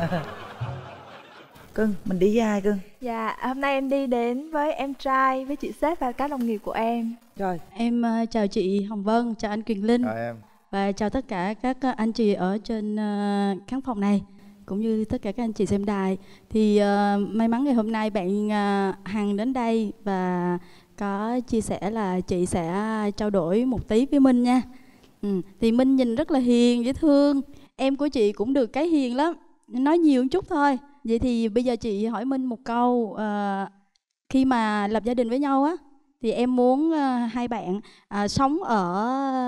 Cưng, mình đi với ai cưng? Dạ, hôm nay em đi đến với em trai, với chị sếp và các đồng nghiệp của em. Rồi. Em uh, chào chị Hồng Vân, chào anh Quyền Linh. Chào em. Và chào tất cả các uh, anh chị ở trên uh, khán phòng này, cũng như tất cả các anh chị xem đài. Thì uh, may mắn ngày hôm nay bạn uh, Hằng đến đây và có chia sẻ là chị sẽ trao đổi một tí với Minh nha. Ừ. Thì Minh nhìn rất là hiền, dễ thương. Em của chị cũng được cái hiền lắm, nói nhiều một chút thôi. Vậy thì bây giờ chị hỏi Minh một câu, uh, khi mà lập gia đình với nhau á, thì em muốn uh, hai bạn uh, sống ở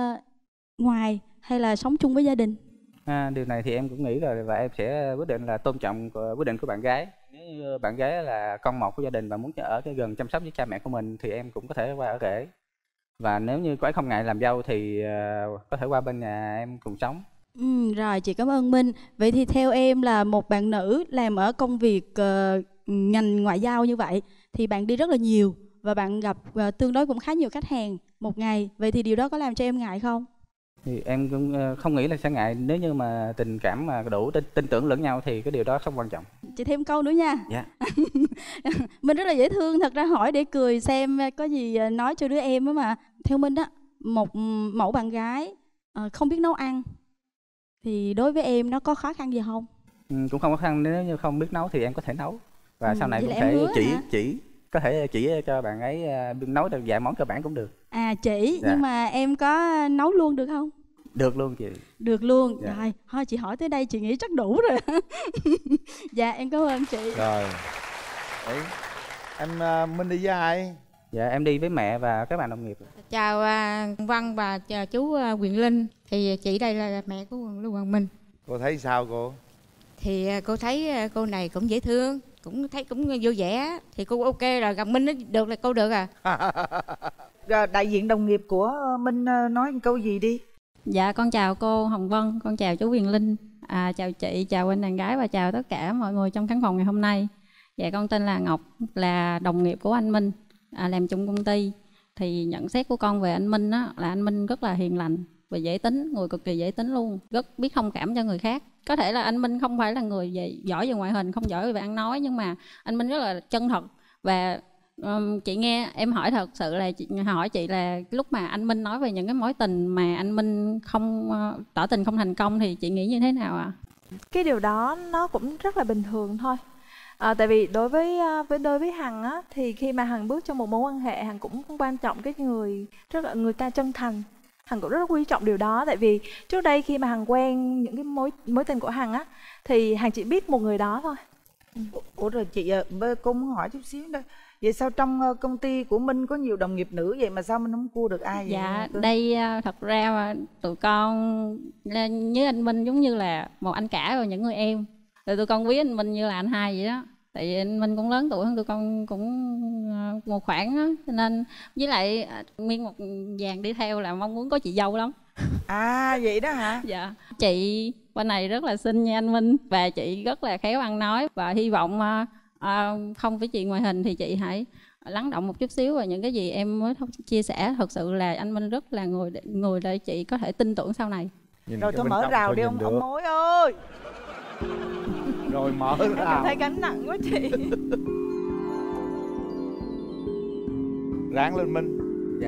ngoài hay là sống chung với gia đình? À, điều này thì em cũng nghĩ rồi, và em sẽ quyết định là tôn trọng quyết định của bạn gái. Nếu như bạn gái là con một của gia đình và muốn ở cái gần chăm sóc với cha mẹ của mình thì em cũng có thể qua ở rể. Và nếu như cô ấy không ngại làm dâu thì uh, có thể qua bên nhà em cùng sống. Ừ, rồi chị cảm ơn Minh. Vậy thì theo em là một bạn nữ làm ở công việc uh, ngành ngoại giao như vậy thì bạn đi rất là nhiều và bạn gặp uh, tương đối cũng khá nhiều khách hàng một ngày. Vậy thì điều đó có làm cho em ngại không? Thì em cũng không nghĩ là sẽ ngại, nếu như mà tình cảm mà đủ tin, tin tưởng lẫn nhau thì cái điều đó không quan trọng. Chị thêm câu nữa nha. Dạ. Minh rất là dễ thương, thật ra hỏi để cười xem có gì nói cho đứa em đó mà. Theo Minh á, một mẫu bạn gái uh, không biết nấu ăn thì đối với em nó có khó khăn gì không? Ừ, cũng không khó khăn, nếu như không biết nấu thì em có thể nấu. Và ừ, sau này cũng thể chỉ hả? chỉ có thể chỉ cho bạn ấy biết nấu được vài món cơ bản cũng được. À chỉ, dạ. Nhưng mà em có nấu luôn được không? Được luôn chị. Được luôn, dạ. Rồi, thôi chị hỏi tới đây chị nghĩ chắc đủ rồi. Dạ em cảm ơn chị. Rồi. Đấy. Em uh, Minh đi với ai? Dạ em đi với mẹ và các bạn đồng nghiệp. Chào uh, Văn và chào chú uh, Quyền Linh. Thì chị đây là mẹ của Lưu Hoàng Minh. Cô thấy sao cô? Thì uh, cô thấy uh, cô này cũng dễ thương, cũng thấy cũng vui vẻ. Thì cô ok là gặp Minh nó được là cô được à. Rồi, đại diện đồng nghiệp của Minh nói câu gì đi. Dạ con chào cô Hồng Vân, con chào chú Quyền Linh, à, chào chị, chào anh đàn gái và chào tất cả mọi người trong khán phòng ngày hôm nay. Dạ con tên là Ngọc, là đồng nghiệp của anh Minh, à, làm chung công ty. Thì nhận xét của con về anh Minh á, là anh Minh rất là hiền lành và dễ tính, người cực kỳ dễ tính luôn, rất biết thông cảm cho người khác. Có thể là anh Minh không phải là người về, giỏi về ngoại hình, không giỏi về ăn nói, nhưng mà anh Minh rất là chân thật. Và um, chị nghe em hỏi thật sự là chị hỏi chị là lúc mà anh Minh nói về những cái mối tình mà anh Minh không uh, tỏ tình không thành công thì chị nghĩ như thế nào ạ? À? Cái điều đó nó cũng rất là bình thường thôi. À, tại vì đối với với đối với Hằng á, thì khi mà Hằng bước trong một mối quan hệ, Hằng cũng quan trọng cái người rất là người ta chân thành. Hằng cũng rất là quý trọng điều đó, tại vì trước đây khi mà Hằng quen những cái mối mối tình của Hằng á, thì Hằng chỉ biết một người đó thôi. Ủa rồi chị, cô muốn hỏi chút xíu đây. Vậy sao trong công ty của Minh có nhiều đồng nghiệp nữ vậy mà sao Minh không cua được ai vậy? Dạ đây thật ra tụi con với anh Minh giống như là một anh cả và những người em. Rồi tụi con quý anh Minh như là anh hai vậy đó. Tại vì anh Minh cũng lớn tuổi hơn tụi con cũng một khoảng đó. Cho nên với lại nguyên một dàn đi theo là mong muốn có chị dâu lắm. À vậy đó hả? Dạ. Chị bên này rất là xinh nha anh Minh. Và chị rất là khéo ăn nói. Và hy vọng à, không phải chuyện ngoại hình thì chị hãy lắng động một chút xíu. Và những cái gì em mới chia sẻ, thật sự là anh Minh rất là người người để chị có thể tin tưởng sau này. Nhìn rồi thôi mở rào đi ông, ông mối ơi. Rồi mở em rào. cảm thấy gánh nặng quá chị. Ráng lên Minh. Dạ.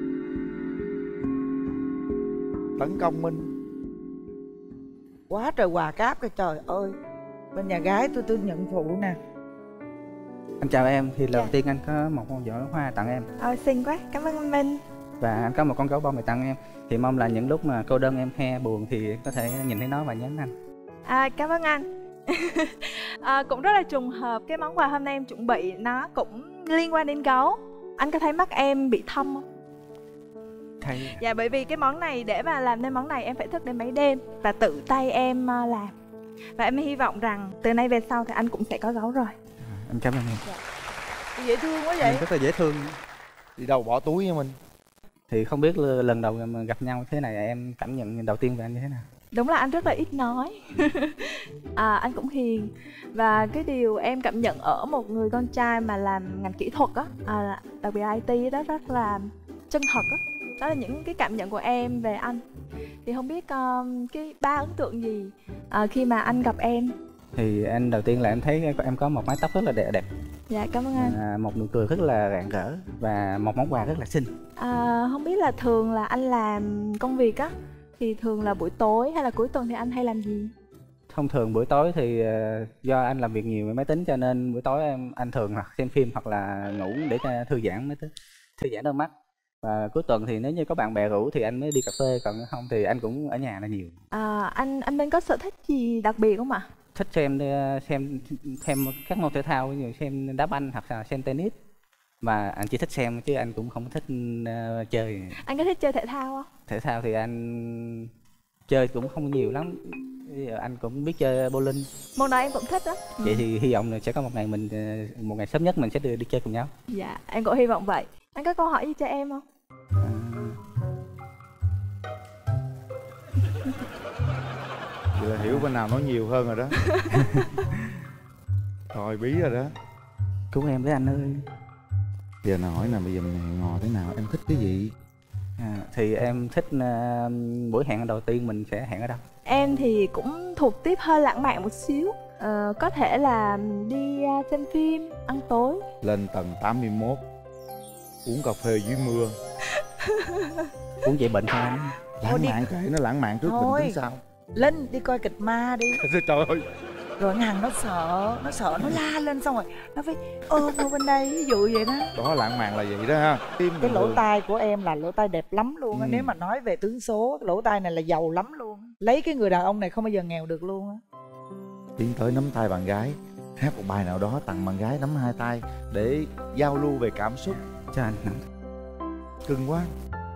Tấn công Minh. Quá trời quà cáp kìa trời ơi. Bên nhà gái tôi tôi nhận phụ nè. Anh chào em, thì đầu dạ. tiên anh có một con giỏ hoa tặng em. Ờ, xinh quá, cảm ơn anh Minh. Và anh có một con gấu bông để tặng em. Thì mong là những lúc mà cô đơn em he buồn thì có thể nhìn thấy nó và nhắn anh. À, cảm ơn anh. À, cũng rất là trùng hợp, cái món quà hôm nay em chuẩn bị nó cũng liên quan đến gấu. Anh có thấy mắt em bị thâm không? khay. Dạ, bởi vì cái món này để mà làm nên món này em phải thức đến mấy đêm và tự tay em làm. Và em hy vọng rằng từ nay về sau thì anh cũng sẽ có gấu rồi. Em cảm ơn em. Dạ. Dễ thương quá vậy. Em rất là dễ thương. Đi đâu bỏ túi nha mình. Thì không biết lần đầu mà gặp nhau thế này em cảm nhận đầu tiên về anh như thế nào? Đúng là anh rất là ít nói. À, anh cũng hiền. Và cái điều em cảm nhận ở một người con trai mà làm ngành kỹ thuật á, à, đặc biệt i tê đó, rất là chân thật á. Đó là những cái cảm nhận của em về anh. Thì không biết um, cái ba ấn tượng gì uh, khi mà anh gặp em? Thì anh đầu tiên là em thấy em có một mái tóc rất là đẹp đẹp. Dạ, cảm ơn anh. À, một nụ cười rất là rạng rỡ và một món quà rất là xinh. À, không biết là thường là anh làm công việc á thì thường là buổi tối hay là cuối tuần thì anh hay làm gì? Thông thường buổi tối thì uh, do anh làm việc nhiều với máy tính cho nên buổi tối em anh thường hoặc xem phim hoặc là ngủ để cho thư giãn máy tính, thư giãn đôi mắt. Và cuối tuần thì nếu như có bạn bè rủ thì anh mới đi cà phê, còn không thì anh cũng ở nhà là nhiều. À, anh anh Minh có sở thích gì đặc biệt không ạ? Thích xem xem xem các môn thể thao như xem đá banh hoặc là xem tennis. Và anh chỉ thích xem chứ anh cũng không thích uh, chơi. Anh có thích chơi thể thao không? Thể thao thì anh chơi cũng không nhiều lắm. Anh cũng biết chơi bowling. Môn đó em cũng thích đó. Vậy thì hy vọng là sẽ có một ngày mình một ngày sớm nhất mình sẽ đi, đi chơi cùng nhau. Dạ, em cũng hy vọng vậy. Anh có câu hỏi gì cho em không? À... Vậy là hiểu bên nào nói nhiều hơn rồi đó. Rồi bí rồi đó. Cứu em với anh ơi. Giờ nào hỏi nè, bây giờ mình hẹn hò thế nào, em thích cái gì? À, thì em thích uh, buổi hẹn đầu tiên mình sẽ hẹn ở đâu? Em thì cũng thuộc tiếp hơi lãng mạn một xíu. Ờ, có thể là đi uh, xem phim, ăn tối. Lên tầng tám mươi mốt uống cà phê dưới mưa. Uống vậy bệnh không anh? Lãng mạn kệ nó, lãng mạn trước mình tính sao. Linh đi coi kịch ma đi. Trời ơi. Rồi thằng nó sợ, nó sợ nó la lên xong rồi nó phải ôm ở bên đây, ví dụ vậy đó. Đó, lãng mạn là vậy đó ha. Tim cái lỗ người. tai của em là lỗ tai đẹp lắm luôn á. Ừ. Nếu mà nói về tướng số, cái lỗ tai này là giàu lắm luôn. Lấy cái người đàn ông này không bao giờ nghèo được luôn á. Tiến tới nắm tay bạn gái, hát một bài nào đó tặng bạn gái nắm hai tay để giao lưu về cảm xúc. Cho anh nắm. Cưng quá.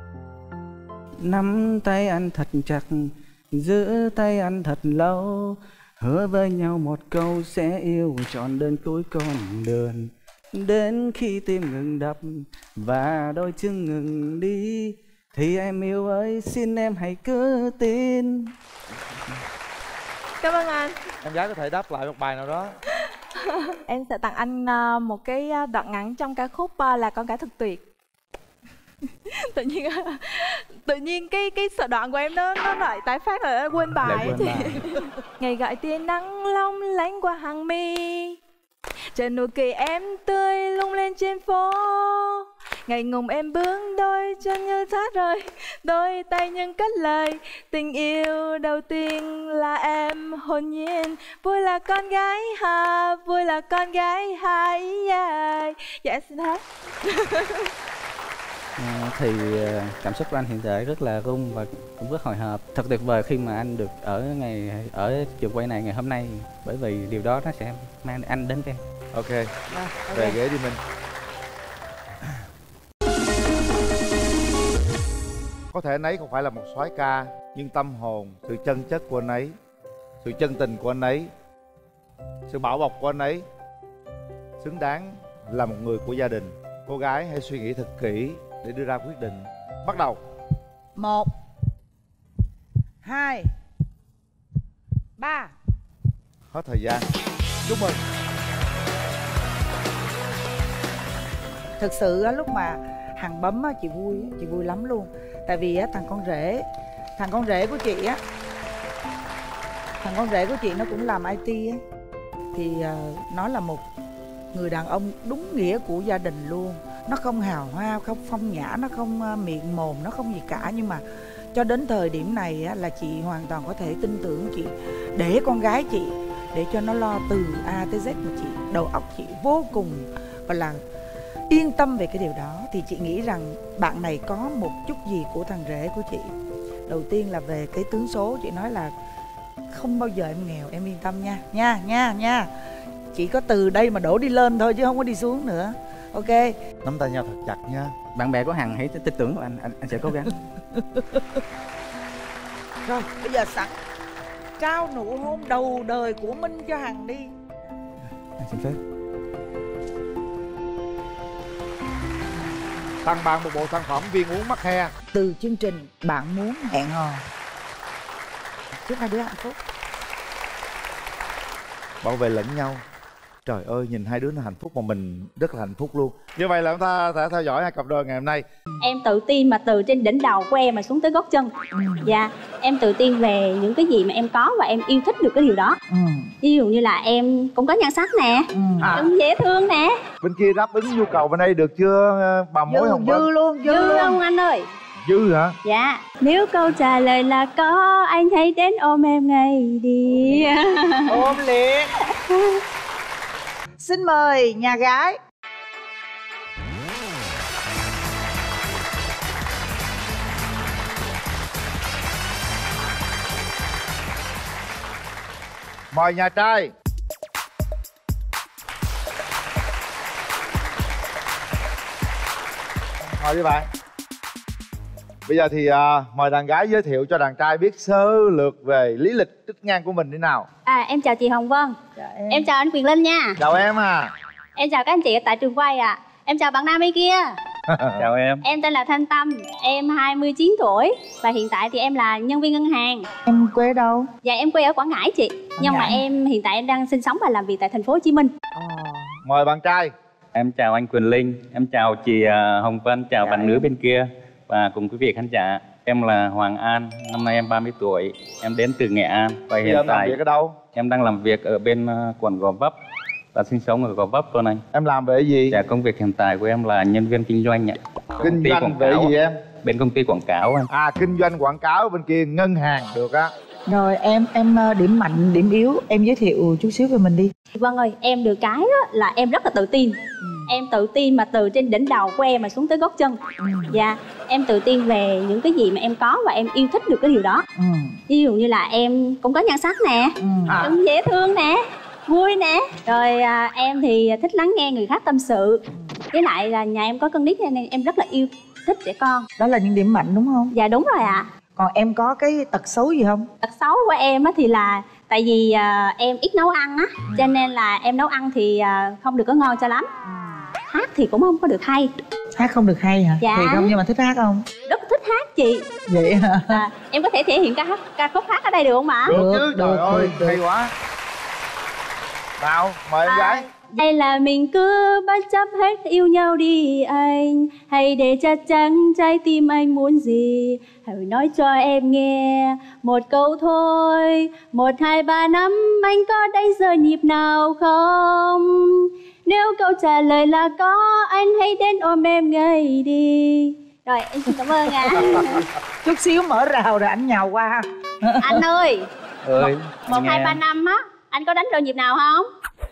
Nắm tay anh thật chặt, giữ tay anh thật lâu, hứa với nhau một câu sẽ yêu trọn đến cuối con đường. Đến khi tim ngừng đập và đôi chân ngừng đi thì em yêu ơi xin em hãy cứ tin. Cảm ơn anh. Em gái có thể đáp lại một bài nào đó. Em sẽ tặng anh một cái đoạn ngắn trong ca khúc là Con Gái Thật Tuyệt. Tự nhiên tự nhiên cái cái sợ đoạn của em nó nó lại tái phát rồi, quên bài. Quên thì... bài. Ngày gọi tia nắng long lánh qua hàng mi, chờ nụ cười em tươi lung lên trên phố. Ngày ngùng em bước đôi chân như thác rơi, đôi tay nhưng cất lời tình yêu đầu tiên là em hồn nhiên. Vui là con gái ha, vui là con gái hai. Yeah. Dạ em xin hát. À, thì cảm xúc của anh hiện tại rất là rung và cũng rất hồi hộp. Thật tuyệt vời khi mà anh được ở ngày ở trường quay này ngày hôm nay, bởi vì điều đó nó sẽ mang anh đến với em. Ok, Rồi, về ok. ghế đi Minh. Có thể anh ấy không phải là một soái ca, nhưng tâm hồn, sự chân chất của anh ấy, sự chân tình của anh ấy, sự bảo bọc của anh ấy xứng đáng là một người của gia đình. Cô gái hãy suy nghĩ thật kỹ để đưa ra quyết định. Bắt đầu. Một, hai, ba. Hết thời gian. Chúc mừng. Thực sự á, lúc mà Hằng bấm á, chị vui, chị vui lắm luôn. Tại vì á, thằng con rể, thằng con rể của chị á, thằng con rể của chị nó cũng làm i tê á, thì uh, nó là một người đàn ông đúng nghĩa của gia đình luôn. Nó không hào hoa, không phong nhã, nó không uh, miệng mồm, nó không gì cả. Nhưng mà cho đến thời điểm này á, là chị hoàn toàn có thể tin tưởng chị, để con gái chị, để cho nó lo từ A tới Z. Mà chị, đầu óc chị vô cùng và là yên tâm về cái điều đó. Thì chị nghĩ rằng bạn này có một chút gì của thằng rể của chị. Đầu tiên là về cái tướng số, chị nói là không bao giờ em nghèo, em yên tâm nha. Nha, nha, nha. Chỉ có từ đây mà đổ đi lên thôi chứ không có đi xuống nữa. Ok. Nắm tay nhau thật chặt nha. Bạn bè của Hằng hãy tin tưởng vào anh, anh, anh sẽ cố gắng. Rồi bây giờ sẵn trao nụ hôn đầu đời của Minh cho Hằng đi. Anh xin phép. Tặng bạn một bộ sản phẩm viên uống mắc he từ chương trình Bạn Muốn Hẹn Hò. Chúc hai đứa hạnh phúc, bảo vệ lẫn nhau. Trời ơi, nhìn hai đứa nó hạnh phúc mà mình rất là hạnh phúc luôn. Như vậy là chúng ta sẽ theo dõi hai cặp đôi ngày hôm nay. Em tự tin mà từ trên đỉnh đầu của em mà xuống tới gót chân. ừ. Dạ, em tự tin về những cái gì mà em có và em yêu thích được cái điều đó. ừ. Ví dụ như là em cũng có nhan sắc nè, ừ. à. cũng dễ thương nè. Bên kia đáp ứng nhu cầu bên đây được chưa bà mối Hồng Vân? Dư luôn, dư, dư luôn không anh ơi? Dư hả? Dạ. Nếu câu trả lời là có, anh hãy đến ôm em ngay đi. Ôm liền. Xin mời nhà gái. Mời nhà trai. Mời đi bạn. Bây giờ thì uh, mời đàn gái giới thiệu cho đàn trai biết sơ lược về lý lịch trích ngang của mình thế nào. À, em chào chị Hồng Vân. Chào em. Em chào anh Quyền Linh nha. Chào em à. Em chào các anh chị ở tại trường quay ạ. à. Em chào bạn nam bên kia. Chào em. Em tên là Thanh Tâm, em hai mươi chín tuổi và hiện tại thì em là nhân viên ngân hàng. Em quê đâu? Dạ em quê ở Quảng Ngãi chị. Quảng Nhưng Ngãi. mà em hiện tại em đang sinh sống và làm việc tại thành phố Hồ Chí Minh. À. Mời bạn trai. Em chào anh Quyền Linh, em chào chị Hồng Vân, chào dạ bạn em. nữ bên kia và cùng quý vị khán giả. Em là Hoàng An, năm nay em ba mươi tuổi, em đến từ Nghệ An và hiện em tại làm việc ở đâu? Em đang làm việc ở bên quận Gò Vấp và sinh sống ở Gò Vấp luôn anh. Em làm về gì? Dạ, công việc hiện tại của em là nhân viên kinh doanh ạ. Kinh doanh về gì em? Bên công ty quảng cáo anh. À, kinh doanh quảng cáo, bên kia ngân hàng được á. Rồi em em điểm mạnh, điểm yếu em giới thiệu chút xíu về mình đi. Vâng ơi, em được cái đó là em rất là tự tin. ừ. Em tự tin mà từ trên đỉnh đầu của em mà xuống tới gót chân. ừ. Dạ, em tự tin về những cái gì mà em có và em yêu thích được cái điều đó. ừ. Ví dụ như là em cũng có nhan sắc nè, ừ. à. cũng dễ thương nè, vui nè. Rồi à, em thì thích lắng nghe người khác tâm sự. Với lại là nhà em có con nít nên em rất là yêu thích trẻ con. Đó là những điểm mạnh đúng không? Dạ đúng rồi ạ. à. Còn em có cái tật xấu gì không? Tật xấu của em á thì là tại vì uh, em ít nấu ăn á, ừ. cho nên là em nấu ăn thì uh, không được có ngon cho lắm. ừ. Hát thì cũng không có được hay. Hát không được hay hả? Dạ. Thì không, nhưng mà thích hát không? Rất thích hát chị. Vậy hả? À, em có thể thể hiện ca, hát, ca khúc hát ở đây được không ạ? Được, được chứ, trời ơi, được. Hay quá. Nào, mời em à, gái. Hay là mình cứ bất chấp hết yêu nhau đi anh. Hãy để chắc chắn trái tim anh muốn gì. Hãy nói cho em nghe một câu thôi. Một, hai, ba năm anh có đánh giờ nhịp nào không? Nếu câu trả lời là có, anh hãy đến ôm em ngay đi. Rồi, em xin cảm ơn ạ. À. Chút xíu mở rào rồi anh nhào qua. Anh ơi, ơi một, hai, ba năm á, anh có đánh giờ nhịp nào không?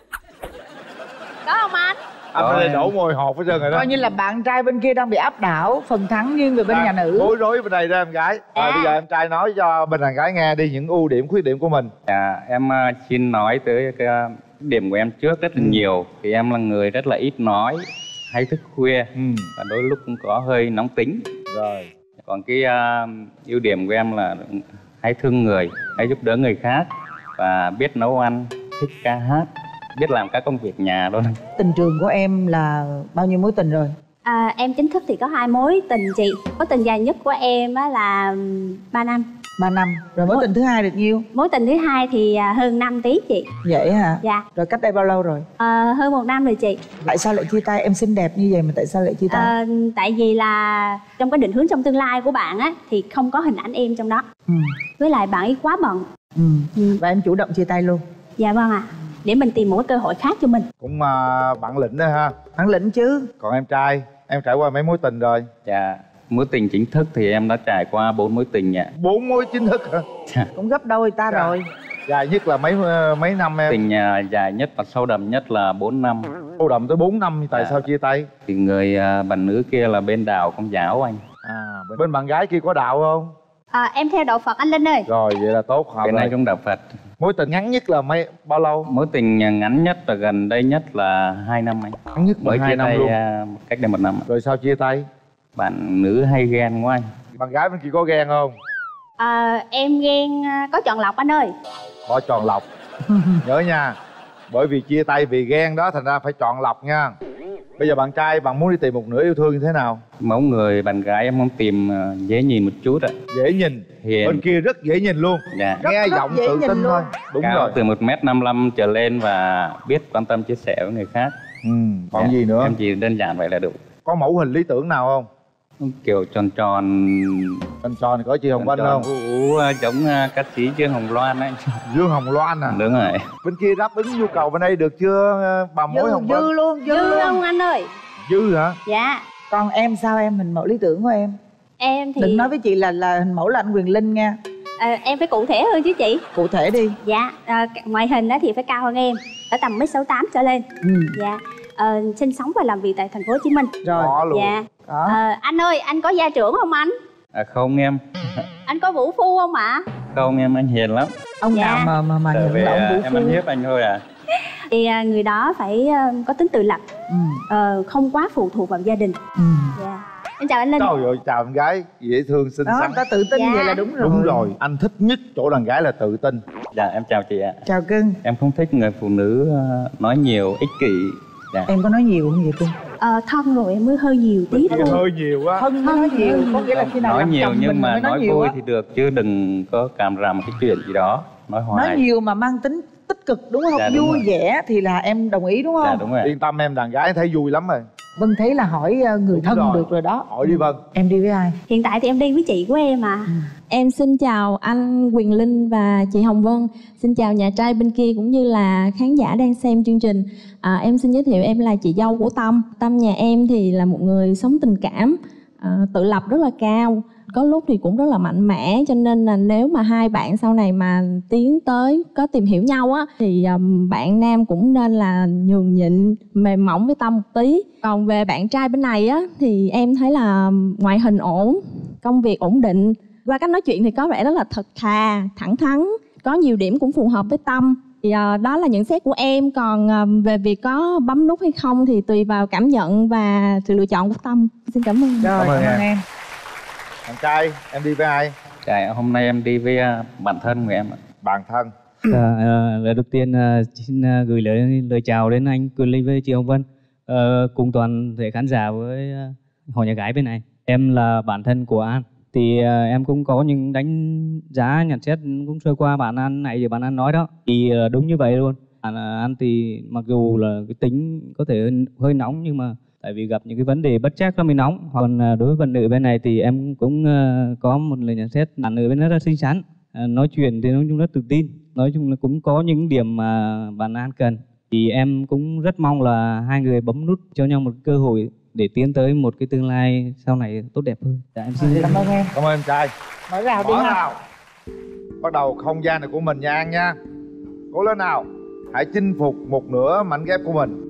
Có không anh? Anh đây đổ môi hột hết trơn rồi đó. Coi như là bạn trai bên kia đang bị áp đảo, phần thắng nghiêng về bên à, nhà nữ. Bối rối bên này ra em gái. À. Rồi bây giờ em trai nói cho bên đàn gái nghe đi những ưu điểm khuyết điểm của mình. Dạ, em uh, xin nói tới cái uh, điểm của em trước rất là ừ. nhiều. Thì em là người rất là ít nói, hay thức khuya ừ. và đôi lúc cũng có hơi nóng tính. Rồi. Còn cái uh, ưu điểm của em là hay thương người, hay giúp đỡ người khác và biết nấu ăn, thích ca hát, biết làm các công việc nhà luôn. Tình trường của em là bao nhiêu mối tình rồi? À, em chính thức thì có hai mối tình chị. Mối tình dài nhất của em á là ba năm. ba năm. Rồi mối, mối tình thứ hai được nhiêu? Mối tình thứ hai thì hơn năm tí chị. Vậy hả? Dạ. Rồi cách đây bao lâu rồi? À, hơn một năm rồi chị. Tại sao lại chia tay? Em xinh đẹp như vậy mà tại sao lại chia tay? À, tại vì là trong cái định hướng trong tương lai của bạn á thì không có hình ảnh em trong đó. ừ. Với lại bạn ấy quá bận. ừ. Ừ. Và em chủ động chia tay luôn? Dạ vâng ạ. À. Để mình tìm một cái cơ hội khác cho mình. Cũng uh, bản lĩnh đó ha. Bản lĩnh chứ. Còn em trai, em trải qua mấy mối tình rồi? Dạ, mối tình chính thức thì em đã trải qua bốn mối tình ạ. Bốn mối chính thức hả? Dạ. Cũng gấp đôi ta dạ. rồi. Dài nhất là mấy mấy năm em? Tình uh, dài nhất và sâu đậm nhất là bốn năm. Sâu đậm tới bốn năm, tại dạ. sao chia tay? Thì người uh, bạn nữ kia là bên đạo Công giáo anh. À, bên, bên bạn gái kia có đạo không? À, em theo đạo Phật anh Linh ơi. Rồi vậy là tốt, hợp Cái này rồi. cũng đạo Phật. Mối tình ngắn nhất là mấy bao lâu? Mối tình ngắn nhất và gần đây nhất là hai năm anh. Ngắn nhất mới hai chia năm tay luôn. à, cách đây một năm. Rồi sao chia tay? Bạn nữ hay ghen quá anh. Bạn gái bên kia có ghen không? À, em ghen à, có chọn lọc anh ơi. Có chọn lọc. Nhớ nha. Bởi vì chia tay vì ghen đó thành ra phải chọn lọc nha. Bây giờ bạn trai bạn muốn đi tìm một nửa yêu thương như thế nào? Mẫu người bạn gái em muốn tìm uh, dễ nhìn một chút ạ. Dễ nhìn. Hiền. Bên kia rất dễ nhìn luôn. Dạ. Nghe rất giọng dễ tự nhìn tin luôn. thôi. Đúng Cao rồi. từ một mét năm mươi lăm trở lên và biết quan tâm chia sẻ với người khác. Ừ, còn Dạ, gì nữa? em chỉ đơn giản vậy là đủ. Có mẫu hình lý tưởng nào không? Kiểu tròn tròn. Tròn tròn thì có chị Hồng Vân không? Ú, ú, giống uh, ca sĩ Dương Hồng Loan ấy. Dương Hồng Loan à? Đúng rồi. Bên kia đáp ứng nhu cầu bên đây được chưa bà mối Dư, Hồng Vân? dư luôn, dư, Dư luôn không anh ơi? Dư hả? Dạ. Còn em sao em, hình mẫu lý tưởng của em? Em thì Đừng nói với chị là là hình mẫu là anh Quyền Linh nha. à, em phải cụ thể hơn chứ chị. Cụ thể đi. Dạ, à, ngoại hình đó thì phải cao hơn em, ở tầm mét sáu tám trở lên. Ừ. Dạ. Ờ, sinh sống và làm việc tại thành phố Hồ Chí Minh. Rồi. Có luôn. Dạ. Có. Ờ, anh ơi, anh có gia trưởng không anh? À, không em. Anh có vũ phu không ạ? Không em, anh hiền lắm. Ông Dạ. nào mà mà mà Tại nhận vì là ông à, vũ em phu? ăn hiếp anh thôi à. Thì à, người đó phải à, có tính tự lập, Ừ. ờ, không quá phụ thuộc vào gia đình. Ừ. Dạ. Em chào anh Linh. Trời ơi, chào em gái dễ thương xinh Đó, xắn. ta tự tin Dạ. vậy là đúng rồi. Đúng rồi, anh thích nhất chỗ đàn gái là tự tin. Dạ em chào chị ạ. Chào cưng. Em không thích người phụ nữ uh, nói nhiều, ích kỷ. Dạ. Em có nói nhiều không vậy cưng? Ờ, thân rồi em mới hơi nhiều tí Kia thôi. hơi nhiều quá. Thân mới nói nhiều, có nghĩa là khi nào Nói làm nhiều chồng mình nhưng mà mới nói nhiều vui á. thì được, chứ đừng có càm ràm cái chuyện gì đó. Nói hoài. Nói nhiều mà mang tính tích cực đúng không? Dạ, đúng Vui rồi. vẻ thì là em đồng ý đúng không? Dạ đúng rồi. Yên tâm em, đàn gái thấy vui lắm rồi. Vân thấy là hỏi ờ, người Đúng thân rồi. được rồi đó. Hỏi đi Vân. Em đi với ai? Hiện tại thì em đi với chị của em à. Em xin chào anh Quyền Linh và chị Hồng Vân. Xin chào nhà trai bên kia cũng như là khán giả đang xem chương trình. À, em xin giới thiệu em là chị dâu của Tâm. Tâm nhà em thì là một người sống tình cảm, à, tự lập rất là cao. Có lúc thì cũng rất là mạnh mẽ, cho nên là nếu mà hai bạn sau này mà tiến tới có tìm hiểu nhau á thì um, bạn nam cũng nên là nhường nhịn, mềm mỏng với Tâm một tí. Còn về bạn trai bên này á thì em thấy là ngoại hình ổn, công việc ổn định, qua cách nói chuyện thì có vẻ rất là thật thà, thẳng thắn, có nhiều điểm cũng phù hợp với Tâm. Thì uh, đó là nhận xét của em. Còn uh, về việc có bấm nút hay không thì tùy vào cảm nhận và sự lựa chọn của Tâm. Xin cảm ơn. Rồi, Cảm ơn cảm ơn em. em. Bạn trai, em đi với ai? Dạ, hôm nay em đi với uh, bạn thân của em ạ. Bạn thân. À, à, lời đầu tiên à, xin à, gửi lời lời chào đến anh Quyền Linh với chị Hồng Vân, à, cùng toàn thể khán giả với à, họ nhà gái bên này. Em là bạn thân của An, thì à, em cũng có những đánh giá nhận xét cũng sơ qua bạn An này, thì bạn An nói đó thì à, đúng như vậy luôn. Bạn An thì mặc dù là cái tính có thể hơi, hơi nóng, nhưng mà tại vì gặp những cái vấn đề bất trắc nó mới nóng. Còn à, đối với bạn nữ bên này thì em cũng à, có một lời nhận xét, bạn nữ bên rất là xinh xắn, à, nói chuyện thì nói chung rất tự tin, nói chung là cũng có những điểm mà bạn An cần. Thì em cũng rất mong là hai người bấm nút cho nhau một cơ hội để tiến tới một cái tương lai sau này tốt đẹp hơn. Dạ, em xin Cảm ơn em. Cảm ơn em trai. Mở rào đi Mở ha. rào. Bắt đầu không gian này của mình nha An nha. Cố lên nào. Hãy chinh phục một nửa mảnh ghép của mình.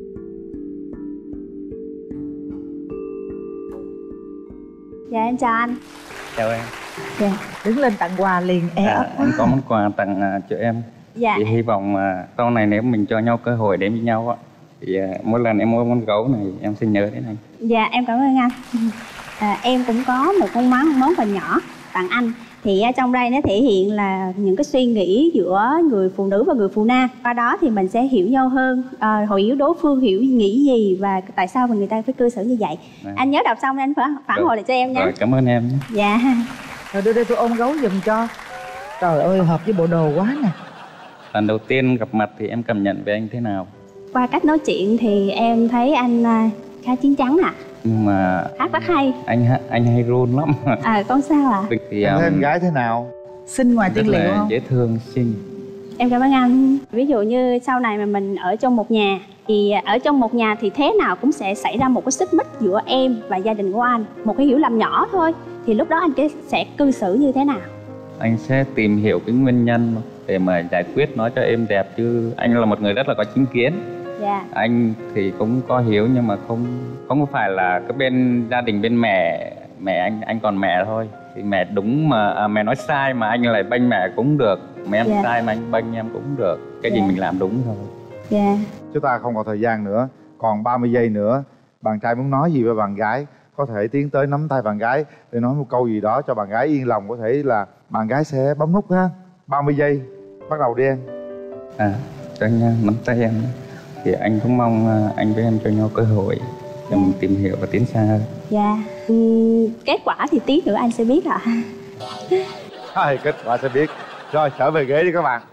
Dạ em chào anh. Chào em. Dạ. Đứng lên tặng quà liền e À, ấp quá. em có món quà tặng uh, cho em. Dạ. Thì hy vọng uh, sau này nếu mình cho nhau cơ hội đến với nhau á, thì uh, mỗi lần em mua món gấu này em sẽ nhớ đến anh. Dạ em cảm ơn anh. À, em cũng có một con món món quà nhỏ tặng anh. Thì ở trong đây nó thể hiện là những cái suy nghĩ giữa người phụ nữ và người phụ nam. Qua đó thì mình sẽ hiểu nhau hơn, à, hiểu đối phương hiểu nghĩ gì và tại sao mà người ta phải cư xử như vậy. À. Anh nhớ đọc xong anh phản, phản Rồi. hồi lại cho em nhé. Rồi, cảm ơn em. Dạ. Rồi đưa đây tôi ôm gấu giùm cho. Trời ơi, hợp với bộ đồ quá nè. Lần đầu tiên gặp mặt thì em cảm nhận về anh thế nào? Qua cách nói chuyện thì em thấy anh à, khá chín chắn à. Nhưng mà Hát rất hay. anh ha- anh hay run lắm. À con sao ạ? Thì Em thấy em um, gái thế nào? Xinh ngoài rất tiên liệu là không? dễ thương, xinh. Em cảm ơn anh. Ví dụ như sau này mà mình ở trong một nhà thì ở trong một nhà thì thế nào cũng sẽ xảy ra một cái xích mích giữa em và gia đình của anh, một cái hiểu lầm nhỏ thôi, thì lúc đó anh cái sẽ cư xử như thế nào? Anh sẽ tìm hiểu cái nguyên nhân để mà giải quyết nó cho êm đẹp, chứ anh là một người rất là có chính kiến. Dạ. Anh thì cũng có hiểu nhưng mà không không phải là cái bên gia đình bên mẹ mẹ anh anh còn mẹ thôi. Thì mẹ đúng mà à, mẹ nói sai mà anh lại bênh mẹ cũng được, mẹ em Dạ. sai mà anh bênh em cũng được. Cái gì Dạ. mình làm đúng thôi. Dạ. Chúng ta không còn thời gian nữa, còn ba mươi giây nữa. Bạn trai muốn nói gì với bạn gái, có thể tiến tới nắm tay bạn gái để nói một câu gì đó cho bạn gái yên lòng. Có thể là bạn gái sẽ bấm nút ha. ba mươi giây, bắt đầu đi em. À, cho anh à, nắm tay em. Thì anh cũng mong à, anh với em cho nhau cơ hội để mình tìm hiểu và tiến xa hơn. Dạ. Uhm, kết quả thì tí nữa anh sẽ biết ạ. Hai kết quả sẽ biết. Rồi trở về ghế đi các bạn.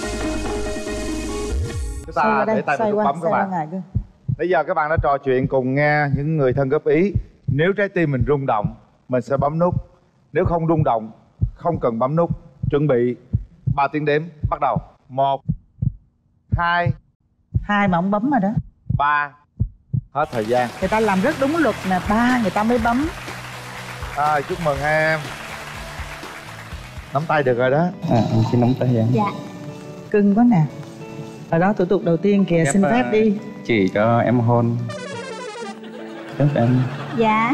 Chúng ta để tay vào nút bấm các bạn. Bây giờ các bạn đã trò chuyện cùng nghe những người thân góp ý. Nếu trái tim mình rung động, mình sẽ bấm nút. Nếu không rung động, không cần bấm nút. Chuẩn bị ba tiếng đếm, bắt đầu. Một, hai, hai mà ông bấm rồi đó. ba. Hết thời gian. Người ta làm rất đúng luật nè, ba người ta mới bấm. À, chúc mừng hai em. Nắm tay được rồi đó. À, anh xin nắm tay em. Dạ. Cưng quá nè. Ở đó thủ tục đầu tiên kìa, Phép, xin phép à, đi. Chỉ cho em hôn. Phép em. Dạ.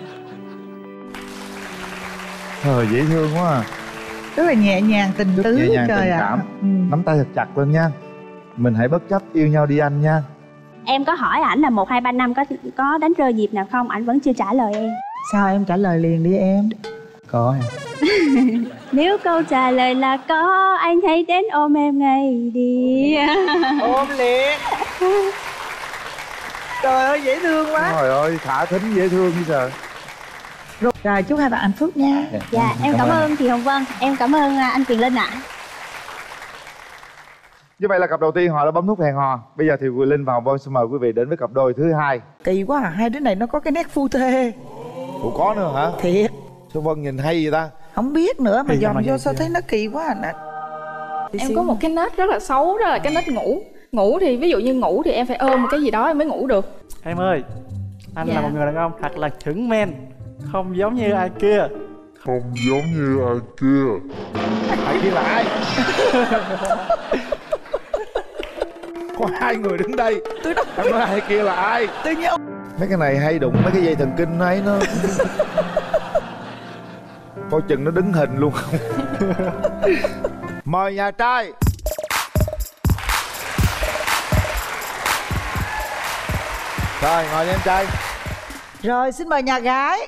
Trời dễ thương quá à. Rất là nhẹ nhàng, tình tứ Nhẹ nhàng trời tình ạ. cảm. Ừ. Nắm tay thật chặt lên nha. Mình hãy bất chấp yêu nhau đi anh nha. Em có hỏi ảnh là một hai ba năm có có đánh rơi dịp nào không, ảnh vẫn chưa trả lời em. Sao em trả lời liền đi em. Có em. Nếu câu trả lời là có, anh hãy đến ôm em ngay đi. Ôm liền. Trời ơi dễ thương quá. Trời ơi thả thính dễ thương như trời. Rồi, rồi chúc hai bạn hạnh phúc nha. Dạ em cảm, cảm ơn chị Hồng Vân. Em cảm ơn anh Quyền Linh ạ. Như vậy là cặp đầu tiên họ đã bấm nút hẹn hò. Bây giờ thì Quyền Linh và Hồng Vân xin mời quý vị đến với cặp đôi thứ hai. Kỳ quá à, hai đứa này nó có cái nét phu thê. Ủa có nữa hả? Thiệt. Sao Vân nhìn hay vậy ta? Không biết nữa mà Thì dòm mà vô vậy sao chứ. thấy nó kỳ quá à nè. Em có một cái nết rất là xấu, đó là cái nết ngủ. Ngủ thì ví dụ như ngủ thì em phải ôm một cái gì đó em mới ngủ được. Em ơi, anh Dạ. là một người đàn ông thật là chuẩn men, không giống như ai kia. Không giống như ai kia. Ai kia là ai? Có hai người đứng đây. Tôi đâu Em nói ai kia là ai? Tôi nhớ. Mấy cái này hay đụng mấy cái dây thần kinh ấy nó. Coi chừng nó đứng hình luôn không. Mời nhà trai. Rồi ngồi nha em trai. Rồi xin mời nhà gái.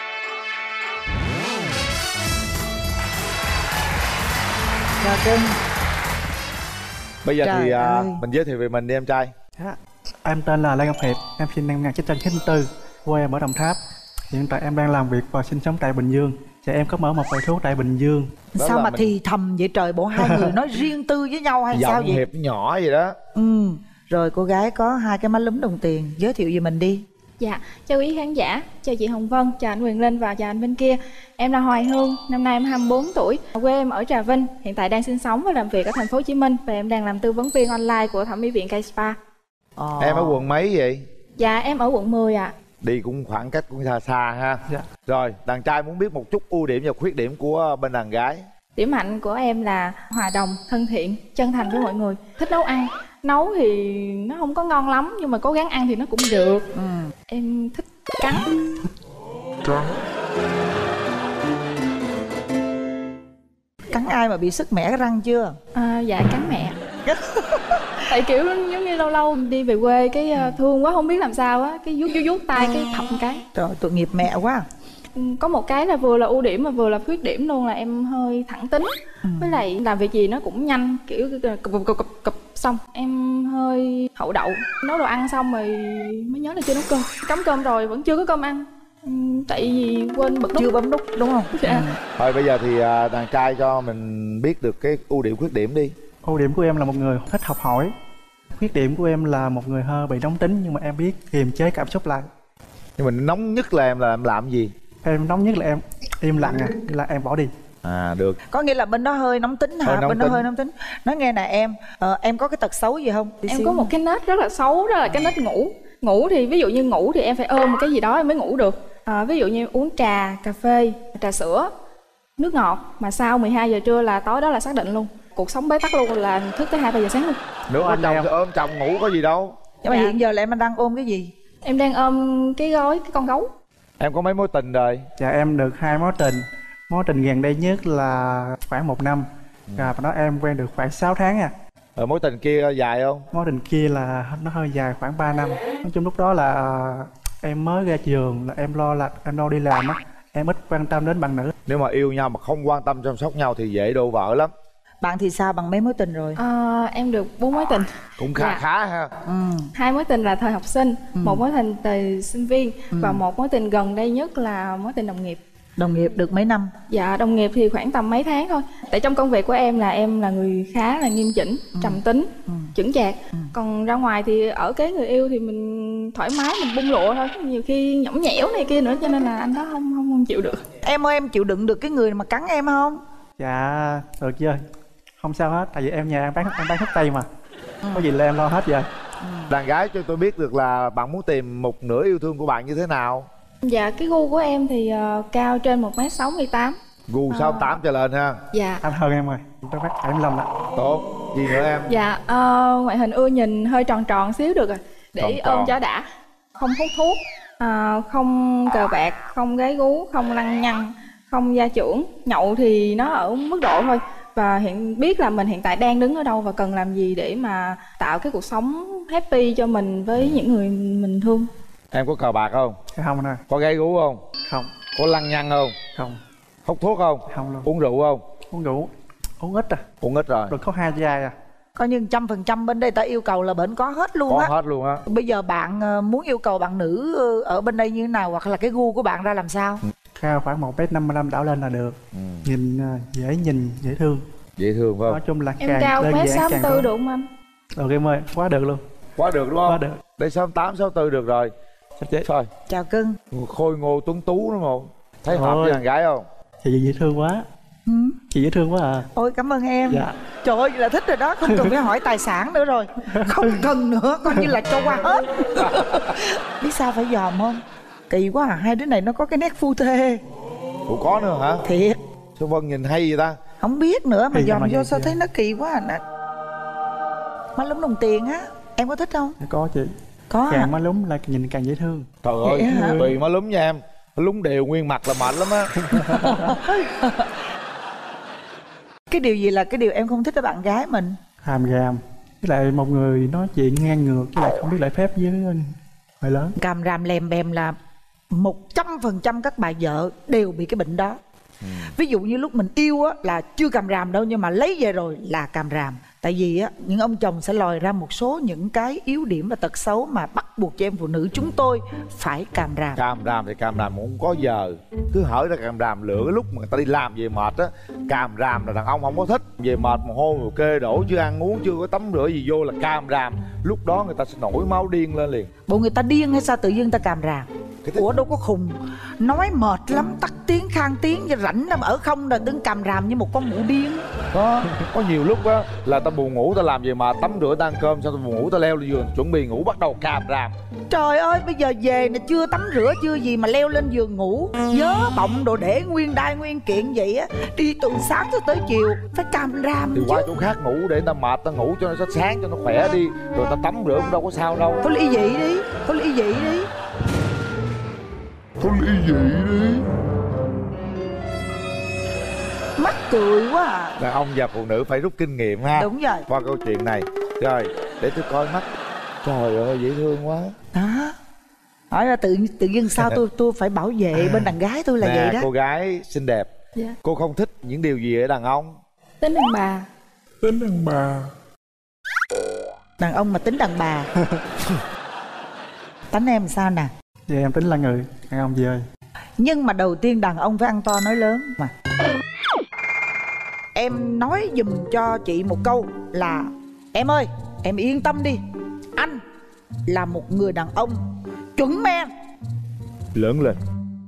Chào cưng. Bây giờ Trời thì à, ơi. mình giới thiệu về mình đi em trai. Dạ. Em tên là Lê Ngọc Hiệp, em sinh năm một nghìn chín trăm chín mươi tư, quê em ở Đồng Tháp. Hiện tại em đang làm việc và sinh sống tại Bình Dương. Và em có mở một quầy thuốc tại Bình Dương. Đó Sao là mà mình- thì thầm vậy trời, bộ hai người nói riêng tư với nhau hay sao Giọng vậy? Hiệp nhỏ vậy đó. Ừ. Rồi cô gái có hai cái má lúm đồng tiền, giới thiệu về mình đi. Dạ, chào quý khán giả, chào chị Hồng Vân, chào anh Quyền Linh và chào anh bên kia. Em là Hoài Hương, năm nay em hai mươi bốn tuổi, quê em ở Trà Vinh, hiện tại đang sinh sống và làm việc ở thành phố Hồ Chí Minh và em đang làm tư vấn viên online của thẩm mỹ viện K-Spa. Ờ. Em ở quận mấy vậy? Dạ, em ở quận mười ạ. Đi cũng khoảng cách cũng xa xa ha. Dạ. Rồi đàn trai muốn biết một chút ưu điểm và khuyết điểm của bên đàn gái. Điểm mạnh của em là hòa đồng, thân thiện, chân thành với mọi người, thích nấu ăn. Nấu thì nó không có ngon lắm nhưng mà cố gắng ăn thì nó cũng được. Ừ. Em thích cắn. Cắn. Cắn ai mà bị sứt mẻ cái răng chưa? À, dạ cắn mẹ. Tại kiểu giống như lâu lâu đi về quê cái uh, thương quá không biết làm sao á, cái vuốt vuốt vuốt tay cái thọc một cái. Trời tội nghiệp mẹ quá. Ừ, có một cái là vừa là ưu điểm mà vừa là khuyết điểm luôn là em hơi thẳng tính. Ừ. Với lại làm việc gì nó cũng nhanh, kiểu cụp cụp cụp cụp cụp xong em hơi hậu đậu. Nấu đồ ăn xong rồi mới nhớ là chưa nấu cơm, cắm cơm rồi vẫn chưa có cơm ăn. Ừ, tại vì quên bật nút. Chưa bấm nút đúng không? Dạ. Thôi bây giờ thì à, đàn trai cho mình biết được cái ưu điểm khuyết điểm đi. Ưu điểm của em là một người thích học hỏi. Khuyết điểm của em là một người hơi bị nóng tính nhưng mà em biết kiềm chế cảm xúc lại. Nhưng mà nóng nhất là em là em làm gì? Em nóng nhất là em im lặng à, là em bỏ đi. À được. Có nghĩa là bên đó hơi nóng tính hả? Hơi nóng bên đó tính. hơi nóng tính. Nói nghe nè em, ờ, em có cái tật xấu gì không? Tí Em xíu. có một cái nết rất là xấu, đó là cái nết ngủ. Ngủ thì ví dụ như ngủ thì em phải ôm một cái gì đó em mới ngủ được. À, ví dụ như uống trà, cà phê, trà sữa, nước ngọt mà sau mười hai giờ trưa là tối đó là xác định luôn. Cuộc sống bế tắc luôn, là thức tới hai ba giờ sáng luôn. Nếu ở chồng thì ôm chồng ngủ có gì đâu. Nhưng mà Dạ. hiện giờ là em đang ôm cái gì? Em đang ôm cái gói, cái con gấu. Em có mấy mối tình rồi? Dạ em được hai mối tình. Mối tình gần đây nhất là khoảng một năm. Và đó em quen được khoảng sáu tháng à. Rồi mối tình kia dài không? Mối tình kia là nó hơi dài khoảng ba năm. Nói chung lúc đó là em mới ra trường, là em lo là em lo đi làm á, em ít quan tâm đến bạn nữ. Nếu mà yêu nhau mà không quan tâm chăm sóc nhau thì dễ đổ vỡ lắm. Bạn thì sao, bằng mấy mối tình rồi? À, em được bốn mối tình. Cũng khá Dạ. khá ha. Ừ. Hai mối tình là thời học sinh, Ừ. một mối tình thời sinh viên, Ừ. và một mối tình gần đây nhất là mối tình đồng nghiệp. Đồng nghiệp được mấy năm? Dạ, đồng nghiệp thì khoảng tầm mấy tháng thôi. Tại trong công việc của em là em là người khá là nghiêm chỉnh, Ừ. trầm tính, Ừ. chững chạc. Còn ra ngoài thì ở cái người yêu thì mình thoải mái, mình bung lụa thôi. Nhiều khi nhõng nhẽo này kia nữa, cho nên là anh đó không không, không chịu được. Em ơi, em chịu đựng được cái người mà cắn em không? Dạ được chứ, không sao hết, tại vì em nhà em bán em bán thuốc tây mà. Có gì là em lo hết rồi. Đàn gái cho tôi biết được là bạn muốn tìm một nửa yêu thương của bạn như thế nào? Dạ, cái gu của em thì uh, cao trên một mét sáu mươi tám. Gu sáu tám trở lên ha. Dạ. Anh hơn em rồi, tôi bắt bảy mươi lăm ạ. Tốt, gì nữa em? Dạ, uh, ngoại hình ưa nhìn hơi tròn tròn xíu được rồi. Để Tròn tròn. ôm cho đã. Không hút thuốc, uh, không cờ bạc, không gái gú, không lăng nhăng, không gia trưởng. Nhậu thì nó ở mức độ thôi. Và hiện biết là mình hiện tại đang đứng ở đâu và cần làm gì để mà tạo cái cuộc sống happy cho mình với những người mình thương. Em có cờ bạc không? Không nè. Có gái gú không? Không. Có lăng nhăng không? Không. Hút thuốc không? Không luôn. Uống rượu không? Uống rượu, uống ít à. Uống ít rồi. Được có hai chai à. Coi như trăm phần trăm bên đây ta yêu cầu là bển có hết luôn Có á. hết luôn á. Bây giờ bạn ờ, muốn yêu cầu bạn nữ ờ, ở bên đây như thế nào, hoặc là cái gu của bạn ra làm sao? Cao khoảng một mét năm mươi lăm đảo lên là được. Ừ. Nhìn à, dễ nhìn, dễ thương. Dễ thương phải không? Nói chung là Em càng cao đơn mét giản sáu càng tư tốt. được không anh? Được em ơi, quá được luôn. Quá được đúng không? Quá được. Đây sáu tám, sáu tư được rồi. Thôi. Chào cưng. Khôi ngô tuấn tú đúng không? Thấy hợp Ôi. với đàn gái không? Chị dễ thương quá. Ừ. Chị dễ thương quá à. Ôi cảm ơn em. Dạ. Trời ơi là thích rồi đó, không cần phải hỏi tài sản nữa rồi. Không cần nữa, coi như là cho qua hết. Biết sao phải dòm không? Kỳ quá à, hai đứa này nó có cái nét phu thê. Ủa có nữa hả? Thiệt. Sao Vân nhìn hay vậy ta? Không biết nữa mà Kỳ dòm mà vô vậy sao chị? thấy nó kỳ quá à. Nè. Má lúm đồng tiền á, em có thích không? Có chị. Có à? Càng má lúm là nhìn càng dễ thương. Trời ơi, Vậy hả? tùy má lúm nha em. Má lúm đều nguyên mặt là mệt lắm á. Cái điều gì là cái điều em không thích ở bạn gái mình? Hàm ràm. Với lại một người nói chuyện ngang ngược, với lại không biết lễ phép với người lớn. Càm ràm lèm bèm là một trăm phần trăm các bà vợ đều bị cái bệnh đó. Ví dụ như lúc mình yêu á là chưa càm ràm đâu, nhưng mà lấy về rồi là càm ràm. Tại vì á những ông chồng sẽ lòi ra một số những cái yếu điểm và tật xấu mà bắt buộc cho em phụ nữ chúng tôi phải càm ràm. Càm ràm thì càm ràm cũng không có giờ. Cứ hở ra càm ràm lựa cái lúc mà người ta đi làm về mệt á. Càm ràm là đàn ông không có thích. Về mệt mồ hôi mồ kê đổ, chưa ăn uống, chưa có tắm rửa gì vô là càm ràm. Lúc đó người ta sẽ nổi máu điên lên liền. Bộ người ta điên hay sao tự dưng ta càm ràm? Ủa đâu có khùng. Nói mệt lắm, tắt tiếng khang tiếng, rảnh lắm, ở không là đứng càm ràm như một con mụ điên. Có, có nhiều lúc á là ta buồn ngủ, ta làm về mà tắm rửa ta ăn cơm xong ta buồn ngủ, ta leo lên giường chuẩn bị ngủ bắt đầu càm ràm. Trời ơi, bây giờ về nè, chưa tắm rửa chưa gì mà leo lên giường ngủ, vớ bọng đồ để nguyên đai nguyên kiện vậy á, đi từ sáng cho tới chiều phải càm ràm Thì chứ. qua chỗ khác ngủ để ta mệt, ta ngủ cho nó sáng cho nó khỏe đi, rồi ta tắm rửa cũng đâu có sao đâu. Thôi ly dị đi, thôi ly dị đi. Thôi ly dị đi. Mắc cười quá à. Đàn ông và phụ nữ phải rút kinh nghiệm ha. Đúng rồi. Qua câu chuyện này. Rồi, để tôi coi mắt. Trời ơi, dễ thương quá. Đó. Hỏi ra tự tự dưng sao tôi tôi phải bảo vệ bên đàn gái tôi là Nè, vậy đó. cô gái xinh đẹp. Dạ. Cô không thích những điều gì ở đàn ông? Tính đàn bà. Tính đàn bà. Đàn ông mà tính đàn bà. Tánh em sao nè? Dạ em tính là người đàn ông gì ơi. Nhưng mà đầu tiên đàn ông phải ăn to nói lớn mà. Em nói giùm cho chị một câu là: em ơi, em yên tâm đi, anh là một người đàn ông chuẩn men. Lớn lên.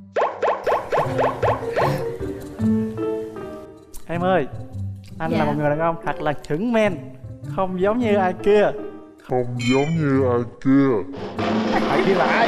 Em ơi, anh Dạ. là một người đàn ông thật là chuẩn men, không giống như ai kia. Không giống như ai kia. Ai kia là ai?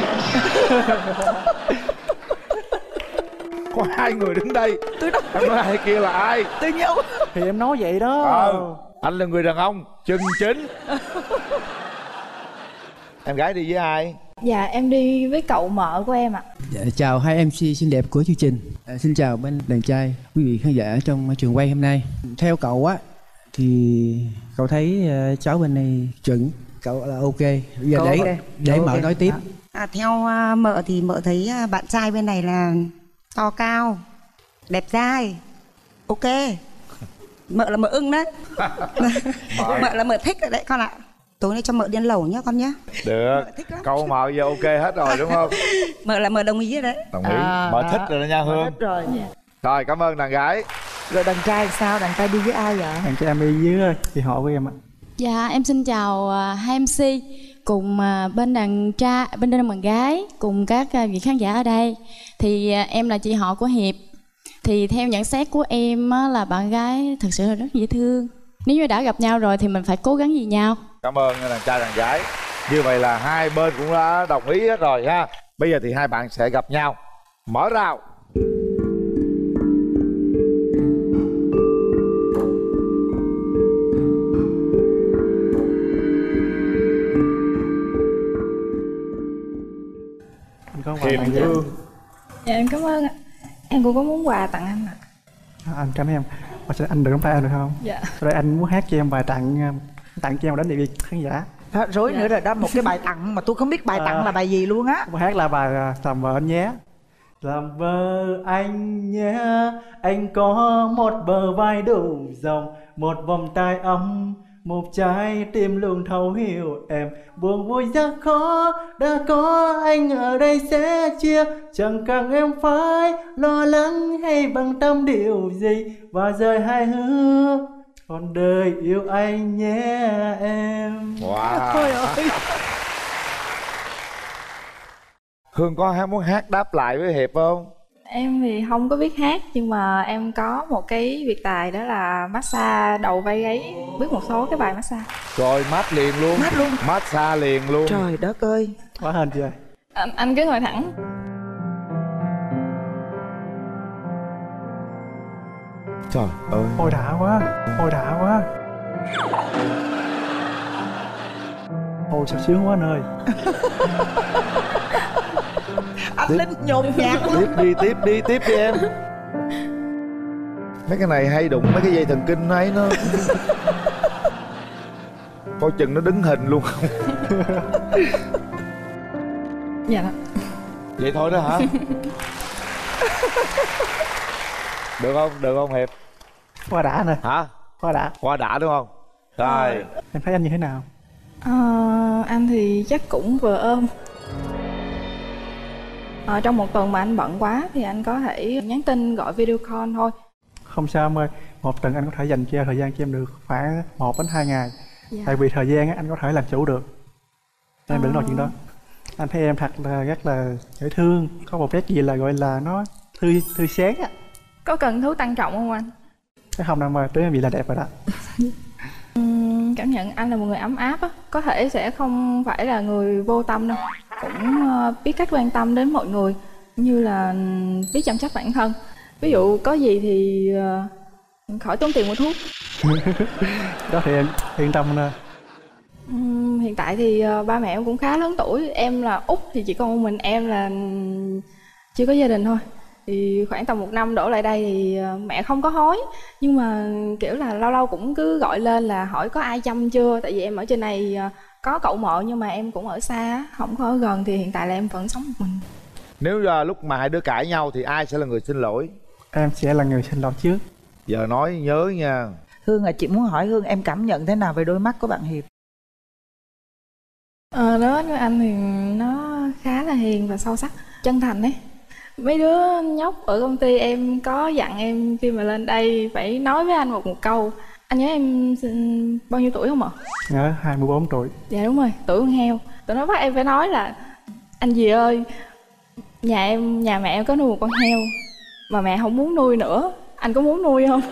Có hai người đứng đây. Tôi nói Em nói ai kia là ai? tôi nhớ. Thì em nói vậy đó. Ờ, anh là người đàn ông chân chính. Em gái đi với ai? Dạ em đi với cậu mợ của em ạ. Dạ, chào hai em xê xinh đẹp của chương trình. À, xin chào bên đàn trai, quý vị khán giả trong trường quay hôm nay. Theo cậu á thì cậu thấy uh, cháu bên này chuẩn, cậu là ok. Bây giờ Cậu để okay. để Cậu mợ okay. nói tiếp. À, theo uh, mợ thì mợ thấy uh, bạn trai bên này là to cao, đẹp dai, ok. Mợ là mợ ưng đấy. Mợ là mợ thích rồi đấy con ạ. Tối nay cho mợ đi ăn lẩu nhé con nhé. Được, câu mợ giờ ok hết rồi đúng không? Mợ là mợ đồng ý rồi đấy. Đồng ý, mợ thích rồi đó nha Hương. Thích rồi. Rồi cảm ơn đàn gái. Rồi đàn trai sao? Đàn trai đi với ai vậy? Đàn trai em đi với chị họ của em ạ. Dạ em xin chào uh, hai em xê cùng uh, bên đàn trai, bên đàn bạn gái cùng các uh, vị khán giả ở đây. Thì uh, em là chị họ của Hiệp. Thì theo nhận xét của em uh, là bạn gái thật sự là rất dễ thương. Nếu như đã gặp nhau rồi thì mình phải cố gắng vì nhau. Cảm ơn đàn trai đàn gái. Như vậy là hai bên cũng đã đồng ý hết rồi ha. Bây giờ thì hai bạn sẽ gặp nhau. Mở rào. Hiệp Hương. Dạ em cảm ơn ạ. Em cũng có muốn quà tặng anh ạ. À, anh cảm ơn em. Mà anh được nắm tay anh được không? Dạ. Sau đây anh muốn hát cho em bài tặng tặng cho em đến địa khán giả. Đó, rối Dạ. nữa rồi đó, một cái bài tặng mà tôi không biết bài tặng À. là bài gì luôn á. Bài hát là bài à, Làm vợ anh nhé. Làm vợ anh nhé, anh có một bờ vai đủ rộng, một vòng tay ấm, một trái tim luôn thấu hiểu em. Buồn vui rất khó, đã có anh ở đây sẽ chia, chẳng cần em phải lo lắng hay bận tâm điều gì, và rời hai hứa còn đời yêu anh nhé em. Wow. Thôi ơi. Hương có hát muốn hát đáp lại với Hiệp không? Em thì không có biết hát nhưng mà em có một cái biệt tài đó là massage đầu vai gáy, biết một số cái bài massage. Rồi mát liền luôn. Mát luôn. Massage liền luôn. Trời đất ơi. Quá hên chưa? Anh, anh cứ ngồi thẳng. Trời ơi. Ôi đã quá, ôi đã quá. Ôi sao sướng quá anh ơi. Anh Linh nhộn nhạt. Tiếp đi, tiếp đi, tiếp đi em. Mấy cái này hay đụng mấy cái dây thần kinh ấy nó coi chừng nó đứng hình luôn không. Dạ đó. Vậy thôi đó hả? Được không? Được không Hiệp? Quá đã nè. Hả? Quá đã. Quá đã đúng không? Rồi. Em thấy anh như thế nào? Ờ, anh thì chắc cũng vừa ôm. Ờ, trong một tuần mà anh bận quá thì anh có thể nhắn tin gọi video call thôi. Không sao em ơi, một tuần anh có thể dành cho thời gian cho em được khoảng một đến hai ngày. Dạ. Tại vì thời gian á, anh có thể làm chủ được. Em đừng Ờ. nói chuyện đó. Anh thấy em thật là rất là dễ thương. Có một cái gì là gọi là nó thư thư sáng á. Có cần thứ tăng trọng không anh? Cái không đâu mà tới em bị là đẹp rồi đó. Uhm, cảm nhận anh là một người ấm áp á. Có thể sẽ không phải là người vô tâm đâu. Cũng uh, biết cách quan tâm đến mọi người, cũng như là biết chăm sóc bản thân. Ví dụ có gì thì uh, khỏi tốn tiền mua thuốc. Đó thì em yên tâm nè. Uhm, hiện tại thì uh, ba mẹ em cũng khá lớn tuổi. Em là út thì chỉ còn một mình em là chưa có gia đình thôi. Thì khoảng tầm một năm đổ lại đây thì uh, mẹ không có hối. Nhưng mà kiểu là lâu lâu cũng cứ gọi lên là hỏi có ai chăm chưa. Tại vì em ở trên này uh, có cậu mợ nhưng mà em cũng ở xa, không có ở gần. Thì hiện tại là em vẫn sống một mình. Nếu uh, lúc mà hai đứa cãi nhau thì ai sẽ là người xin lỗi? Em sẽ là người xin lỗi trước. Giờ nói nhớ nha. Hương à, chị muốn hỏi Hương em cảm nhận thế nào về đôi mắt của bạn Hiệp? Ờ, đối với anh thì nó khá là hiền và sâu sắc, chân thành ấy. Mấy đứa nhóc ở công ty em có dặn em khi mà lên đây phải nói với anh một một câu. Anh nhớ em xin bao nhiêu tuổi không ạ? Nhớ hai mươi bốn tuổi. Dạ đúng rồi, tuổi con heo. Tụi nó bắt em phải nói là anh dì ơi, nhà em, nhà mẹ em có nuôi một con heo mà mẹ không muốn nuôi nữa. Anh có muốn nuôi không?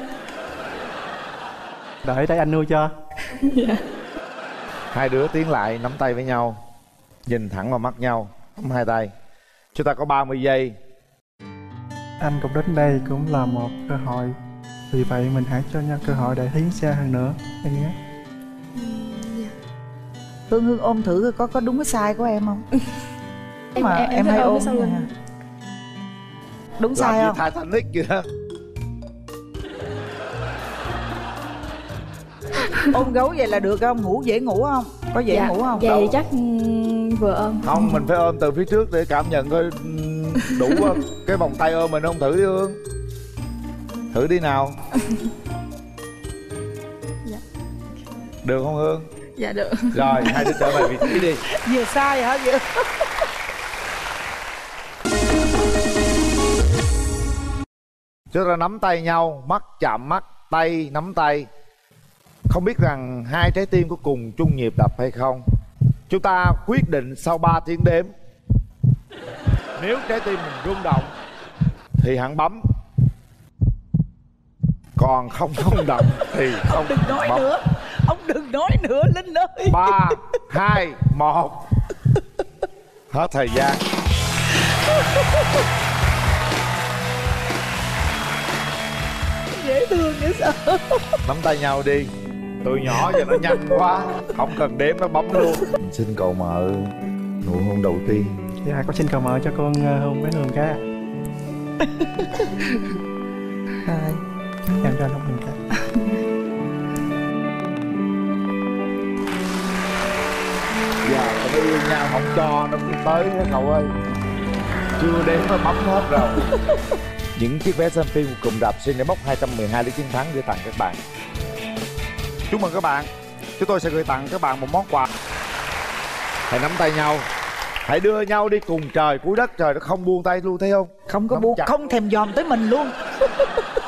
Đợi đây anh nuôi cho. Dạ. Hai đứa tiến lại nắm tay với nhau, nhìn thẳng vào mắt nhau, nắm hai tay. Chúng ta có ba mươi giây. Anh cũng đến đây cũng là một cơ hội. Vì vậy mình hãy cho nhau cơ hội để tiến xa hơn nữa anh nhé. Hương Hương ôm thử có có đúng cái sai của em không? Em, mà em, em, em hay thích ôm ôm phía sau lưng. nè. Đúng sai Làm không? như Titanic vậy đó. Ôm gấu vậy là được không? Ngủ dễ ngủ không? Có dễ Dạ, ngủ không? dạ thì Đâu. chắc ừm, vừa ôm. Không, mình phải ôm từ phía trước để cảm nhận coi đủ không? Cái vòng tay ôm mình không, thử đi Hương. Thử đi nào. Dạ. Được không Hương? Dạ được. Rồi, hai đứa trở về vị trí đi. Vừa sai hả? Vừa... Chúng ta nắm tay nhau, mắt chạm mắt, tay nắm tay. Không biết rằng hai trái tim có cùng chung nhịp đập hay không. Chúng ta quyết định sau ba tiếng đếm. Nếu trái tim mình rung động thì hẳn bấm. Còn không rung động thì không Đừng nói bấm. nữa. Ông đừng nói nữa Linh ơi. Ba, hai, một. Hết thời gian. Dễ thương dễ sợ. Nắm tay nhau đi. Tụi nhỏ giờ nó nhanh quá, không cần đếm nó bấm luôn. Xin cậu mợ nụ hôn đầu tiên. Dạ, con xin cầu mợ cho con uh, hôn với Hương cái ạ. Rồi. Em cho anh hôn Hương cái. Giờ tụi nó yêu nhau không cho nó cứ tới hết cậu ơi. Chưa đếm nó bấm hết rồi. Những chiếc vé xem phim cùng rạp Cinemax hai trăm mười hai để chiến thắng gửi tặng các bạn. Chúc mừng các bạn. Chúng tôi sẽ gửi tặng các bạn một món quà. Hãy nắm tay nhau. Hãy đưa nhau đi cùng trời cuối đất. Trời nó không buông tay luôn, thấy không? Không có Nắm buộc, chặt. không thèm dòm tới mình luôn.